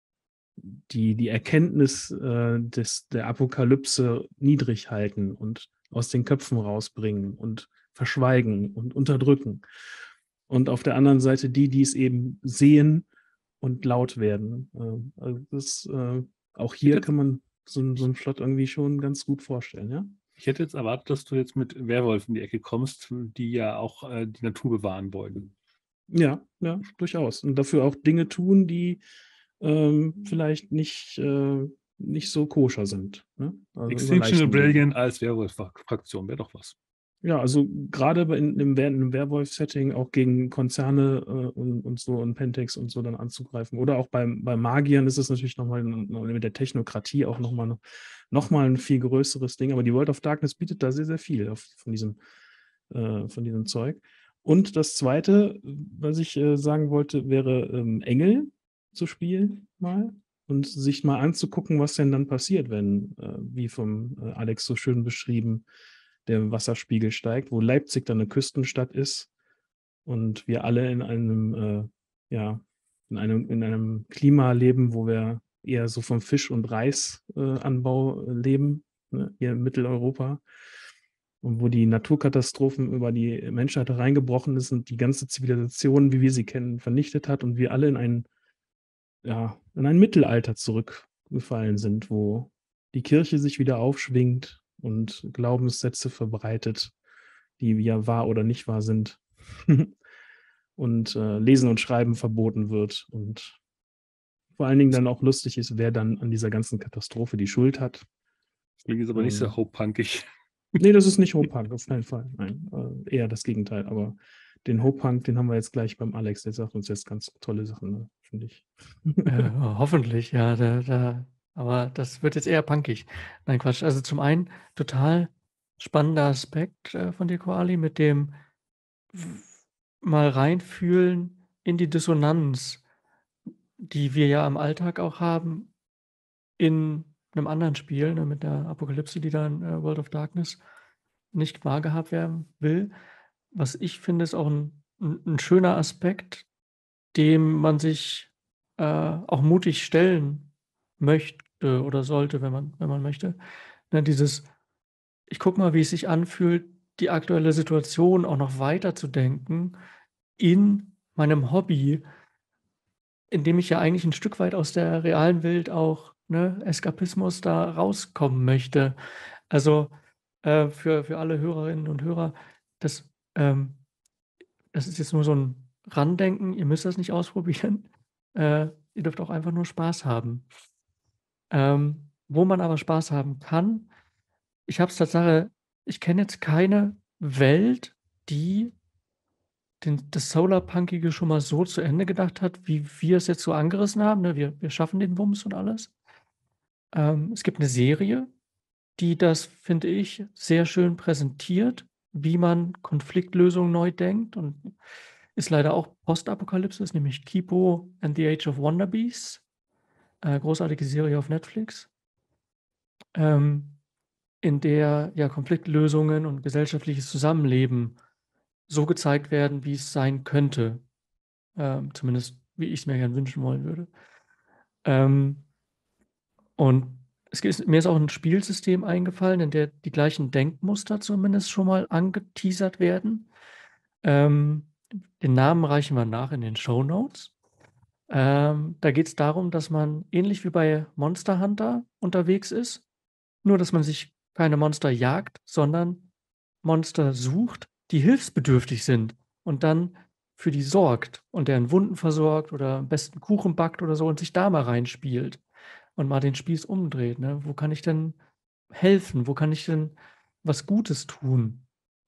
die, die Erkenntnis äh, des, der Apokalypse niedrig halten und aus den Köpfen rausbringen und verschweigen und unterdrücken. Und auf der anderen Seite die, die es eben sehen und laut werden. Äh, also das, äh, auch hier Jetzt- kann man so, so einen Plot irgendwie schon ganz gut vorstellen, ja? Ich hätte jetzt erwartet, dass du jetzt mit Werwolfen in die Ecke kommst, die ja auch äh, die Natur bewahren wollen. Ja, ja, durchaus. Und dafür auch Dinge tun, die ähm, vielleicht nicht, äh, nicht so koscher sind. Ne? Also Extinction überleichten Dinge. Rebellion als Werwolf-Fraktion wäre doch was. Ja, also gerade bei- in, im, Wer- in einem Werwolf-Setting auch gegen Konzerne äh, und, und so und Pentex und so dann anzugreifen. Oder auch beim, bei Magiern ist es natürlich nochmal mit der Technokratie auch nochmal noch mal ein viel größeres Ding. Aber die World of Darkness bietet da sehr, sehr viel auf, von, diesem, äh, von diesem Zeug. Und das Zweite, was ich äh, sagen wollte, wäre ähm, Engel zu spielen mal und sich mal anzugucken, was denn dann passiert, wenn, äh, wie vom äh, Alex so schön beschrieben, der Wasserspiegel steigt, wo Leipzig dann eine Küstenstadt ist und wir alle in einem, äh, ja, in einem, in einem Klima leben, wo wir eher so vom Fisch- und Reisanbau äh, leben, ne, hier in Mitteleuropa. Und wo die Naturkatastrophen über die Menschheit hereingebrochen ist und die ganze Zivilisation, wie wir sie kennen, vernichtet hat und wir alle in ein, ja, in ein Mittelalter zurückgefallen sind, wo die Kirche sich wieder aufschwingt und Glaubenssätze verbreitet, die ja wahr oder nicht wahr sind. und äh, Lesen und Schreiben verboten wird und vor allen Dingen dann auch lustig ist, wer dann an dieser ganzen Katastrophe die Schuld hat. Das klingt jetzt aber nicht so Ähm, hope-punkig. Nee, das ist nicht Hope-Punk, auf keinen Fall. Nein, äh, eher das Gegenteil. Aber den Hope-Punk, den haben wir jetzt gleich beim Alex. Der sagt uns jetzt ganz tolle Sachen, ne, finde ich. Äh, hoffentlich, ja. Da, da, aber das wird jetzt eher punkig. Nein, Quatsch. Also zum einen total spannender Aspekt äh, von dir, Koali, mit dem w- mal reinfühlen in die Dissonanz, die wir ja im Alltag auch haben, in einem anderen Spiel, ne, mit der Apokalypse, die dann äh, World of Darkness nicht wahrgehabt werden will. Was ich finde, ist auch ein, ein, ein schöner Aspekt, dem man sich äh, auch mutig stellen möchte oder sollte, wenn man, wenn man möchte. Ne, dieses, ich gucke mal, wie es sich anfühlt, die aktuelle Situation auch noch weiter zu denken in meinem Hobby, in dem ich ja eigentlich ein Stück weit aus der realen Welt auch, ne, Eskapismus da rauskommen möchte. Also äh, für, für alle Hörerinnen und Hörer, das, ähm, das ist jetzt nur so ein Randenken, ihr müsst das nicht ausprobieren. Äh, ihr dürft auch einfach nur Spaß haben. Ähm, wo man aber Spaß haben kann, ich habe es Tatsache, ich kenne jetzt keine Welt, die den, das Solarpunkige schon mal so zu Ende gedacht hat, wie wir es jetzt so angerissen haben. Ne? Wir, wir schaffen den Wumms und alles. Ähm, es gibt eine Serie, die das, finde ich, sehr schön präsentiert, wie man Konfliktlösungen neu denkt und ist leider auch Postapokalypse, ist nämlich Kipo and the Age of Wonder Beasts. Äh, großartige Serie auf Netflix. Ähm, in der ja Konfliktlösungen und gesellschaftliches Zusammenleben so gezeigt werden, wie es sein könnte. Ähm, zumindest wie ich es mir gern wünschen wollen würde. Ähm, und es ist, mir ist auch ein Spielsystem eingefallen, in der die gleichen Denkmuster zumindest schon mal angeteasert werden. Ähm, den Namen reichen wir nach in den Shownotes. Ähm, da geht es darum, dass man ähnlich wie bei Monster Hunter unterwegs ist, nur dass man sich keine Monster jagt, sondern Monster sucht, die hilfsbedürftig sind und dann für die sorgt und deren Wunden versorgt oder am besten Kuchen backt oder so und sich da mal reinspielt und mal den Spieß umdreht. Ne? Wo kann ich denn helfen? Wo kann ich denn was Gutes tun?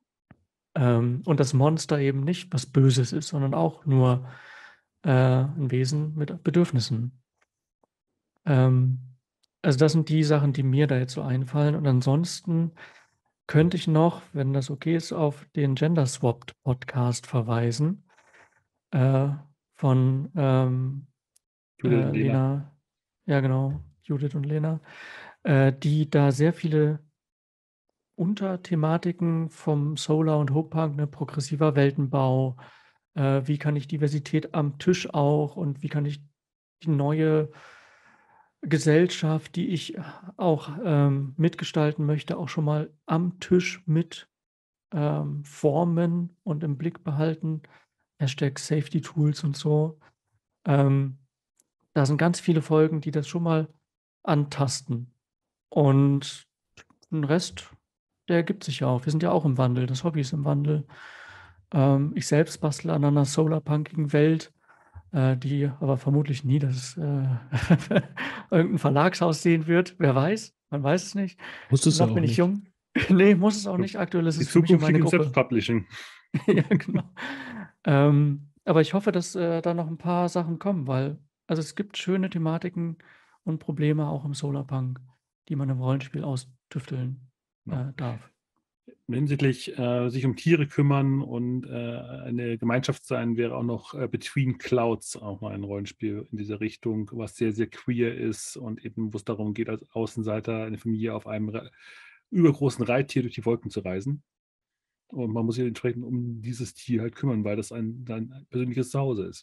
Ähm, und das Monster eben nicht was Böses ist, sondern auch nur äh, ein Wesen mit Bedürfnissen. Ähm, also das sind die Sachen, die mir da jetzt so einfallen. Und ansonsten könnte ich noch, wenn das okay ist, auf den Gender Swapped Podcast verweisen, äh, von ähm, Judith äh, und Lena. Lena, ja genau, Judith und Lena, äh, die da sehr viele Unterthematiken vom Solar und Hope-Punk, ne, progressiver Weltenbau, äh, wie kann ich Diversität am Tisch auch und wie kann ich die neue Gesellschaft, die ich auch ähm, mitgestalten möchte, auch schon mal am Tisch mit ähm, formen und im Blick behalten. Hashtag Safety Tools und so. Ähm, da sind ganz viele Folgen, die das schon mal antasten. Und 'n Rest, der ergibt sich ja auch. Wir sind ja auch im Wandel. Das Hobby ist im Wandel. Ähm, ich selbst bastle an einer solarpunkigen Welt, äh, die aber vermutlich nie das äh, irgend 'n Verlagshaus sehen wird. Wer weiß? Man weiß es nicht. Musstest du Noch auch bin ich nicht. jung. Ne, muss es auch nicht. Aktuell ist Die es für mich und Zukunft liegt meine im Gruppe. Self-Publishing. Ja, genau. Ähm, aber ich hoffe, dass, äh, da noch 'n paar Sachen kommen, weil also, es gibt schöne Thematiken und Probleme auch im Solarpunk, die man im Rollenspiel austüfteln, Ja. äh, darf. Hinsichtlich äh, sich um Tiere kümmern und äh, eine Gemeinschaft sein, wäre auch noch äh, Between Clouds auch mal ein Rollenspiel in dieser Richtung, was sehr, sehr queer ist und eben, wo es darum geht, als Außenseiter eine Familie auf einem Re übergroßen Reittier durch die Wolken zu reisen. Und man muss sich entsprechend um dieses Tier halt kümmern, weil das ein dein persönliches Zuhause ist.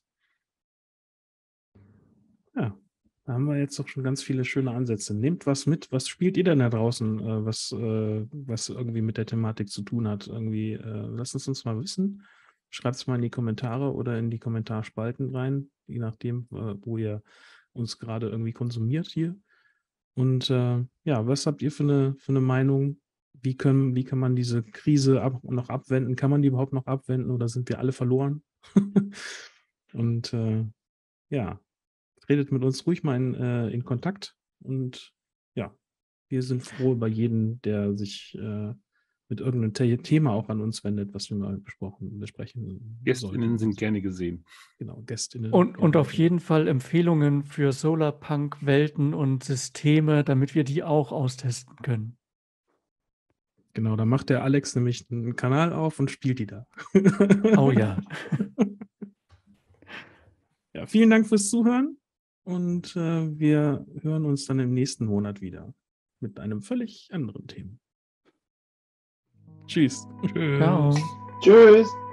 Ja, da haben wir jetzt doch schon ganz viele schöne Ansätze. Nehmt was mit. Was spielt ihr denn da draußen, äh, was, äh, was irgendwie mit der Thematik zu tun hat? Irgendwie, äh, lasst es uns mal wissen. Schreibt es mal in die Kommentare oder in die Kommentarspalten rein, je nachdem, äh, wo ihr uns gerade irgendwie konsumiert hier. Und äh, ja, was habt ihr für eine, für eine Meinung? Wie können, wie kann man diese Krise ab, noch abwenden? Kann man die überhaupt noch abwenden oder sind wir alle verloren? Und äh, ja, redet mit uns ruhig mal in, äh, in Kontakt. Und ja, wir sind froh über jeden, der sich äh, mit irgendeinem The Thema auch an uns wendet, was wir mal besprochen, besprechen GästInnen sollten. sind gerne gesehen. Genau, GästInnen. Und, und gerne auf gesehen. jeden Fall Empfehlungen für Solarpunk-Welten und Systeme, damit wir die auch austesten können. Genau, da macht der Alex nämlich einen Kanal auf und spielt die da. Oh ja. Ja, vielen Dank fürs Zuhören und äh, wir hören uns dann im nächsten Monat wieder mit einem völlig anderen Thema. Tschüss. Tschüss. Ciao. Tschüss.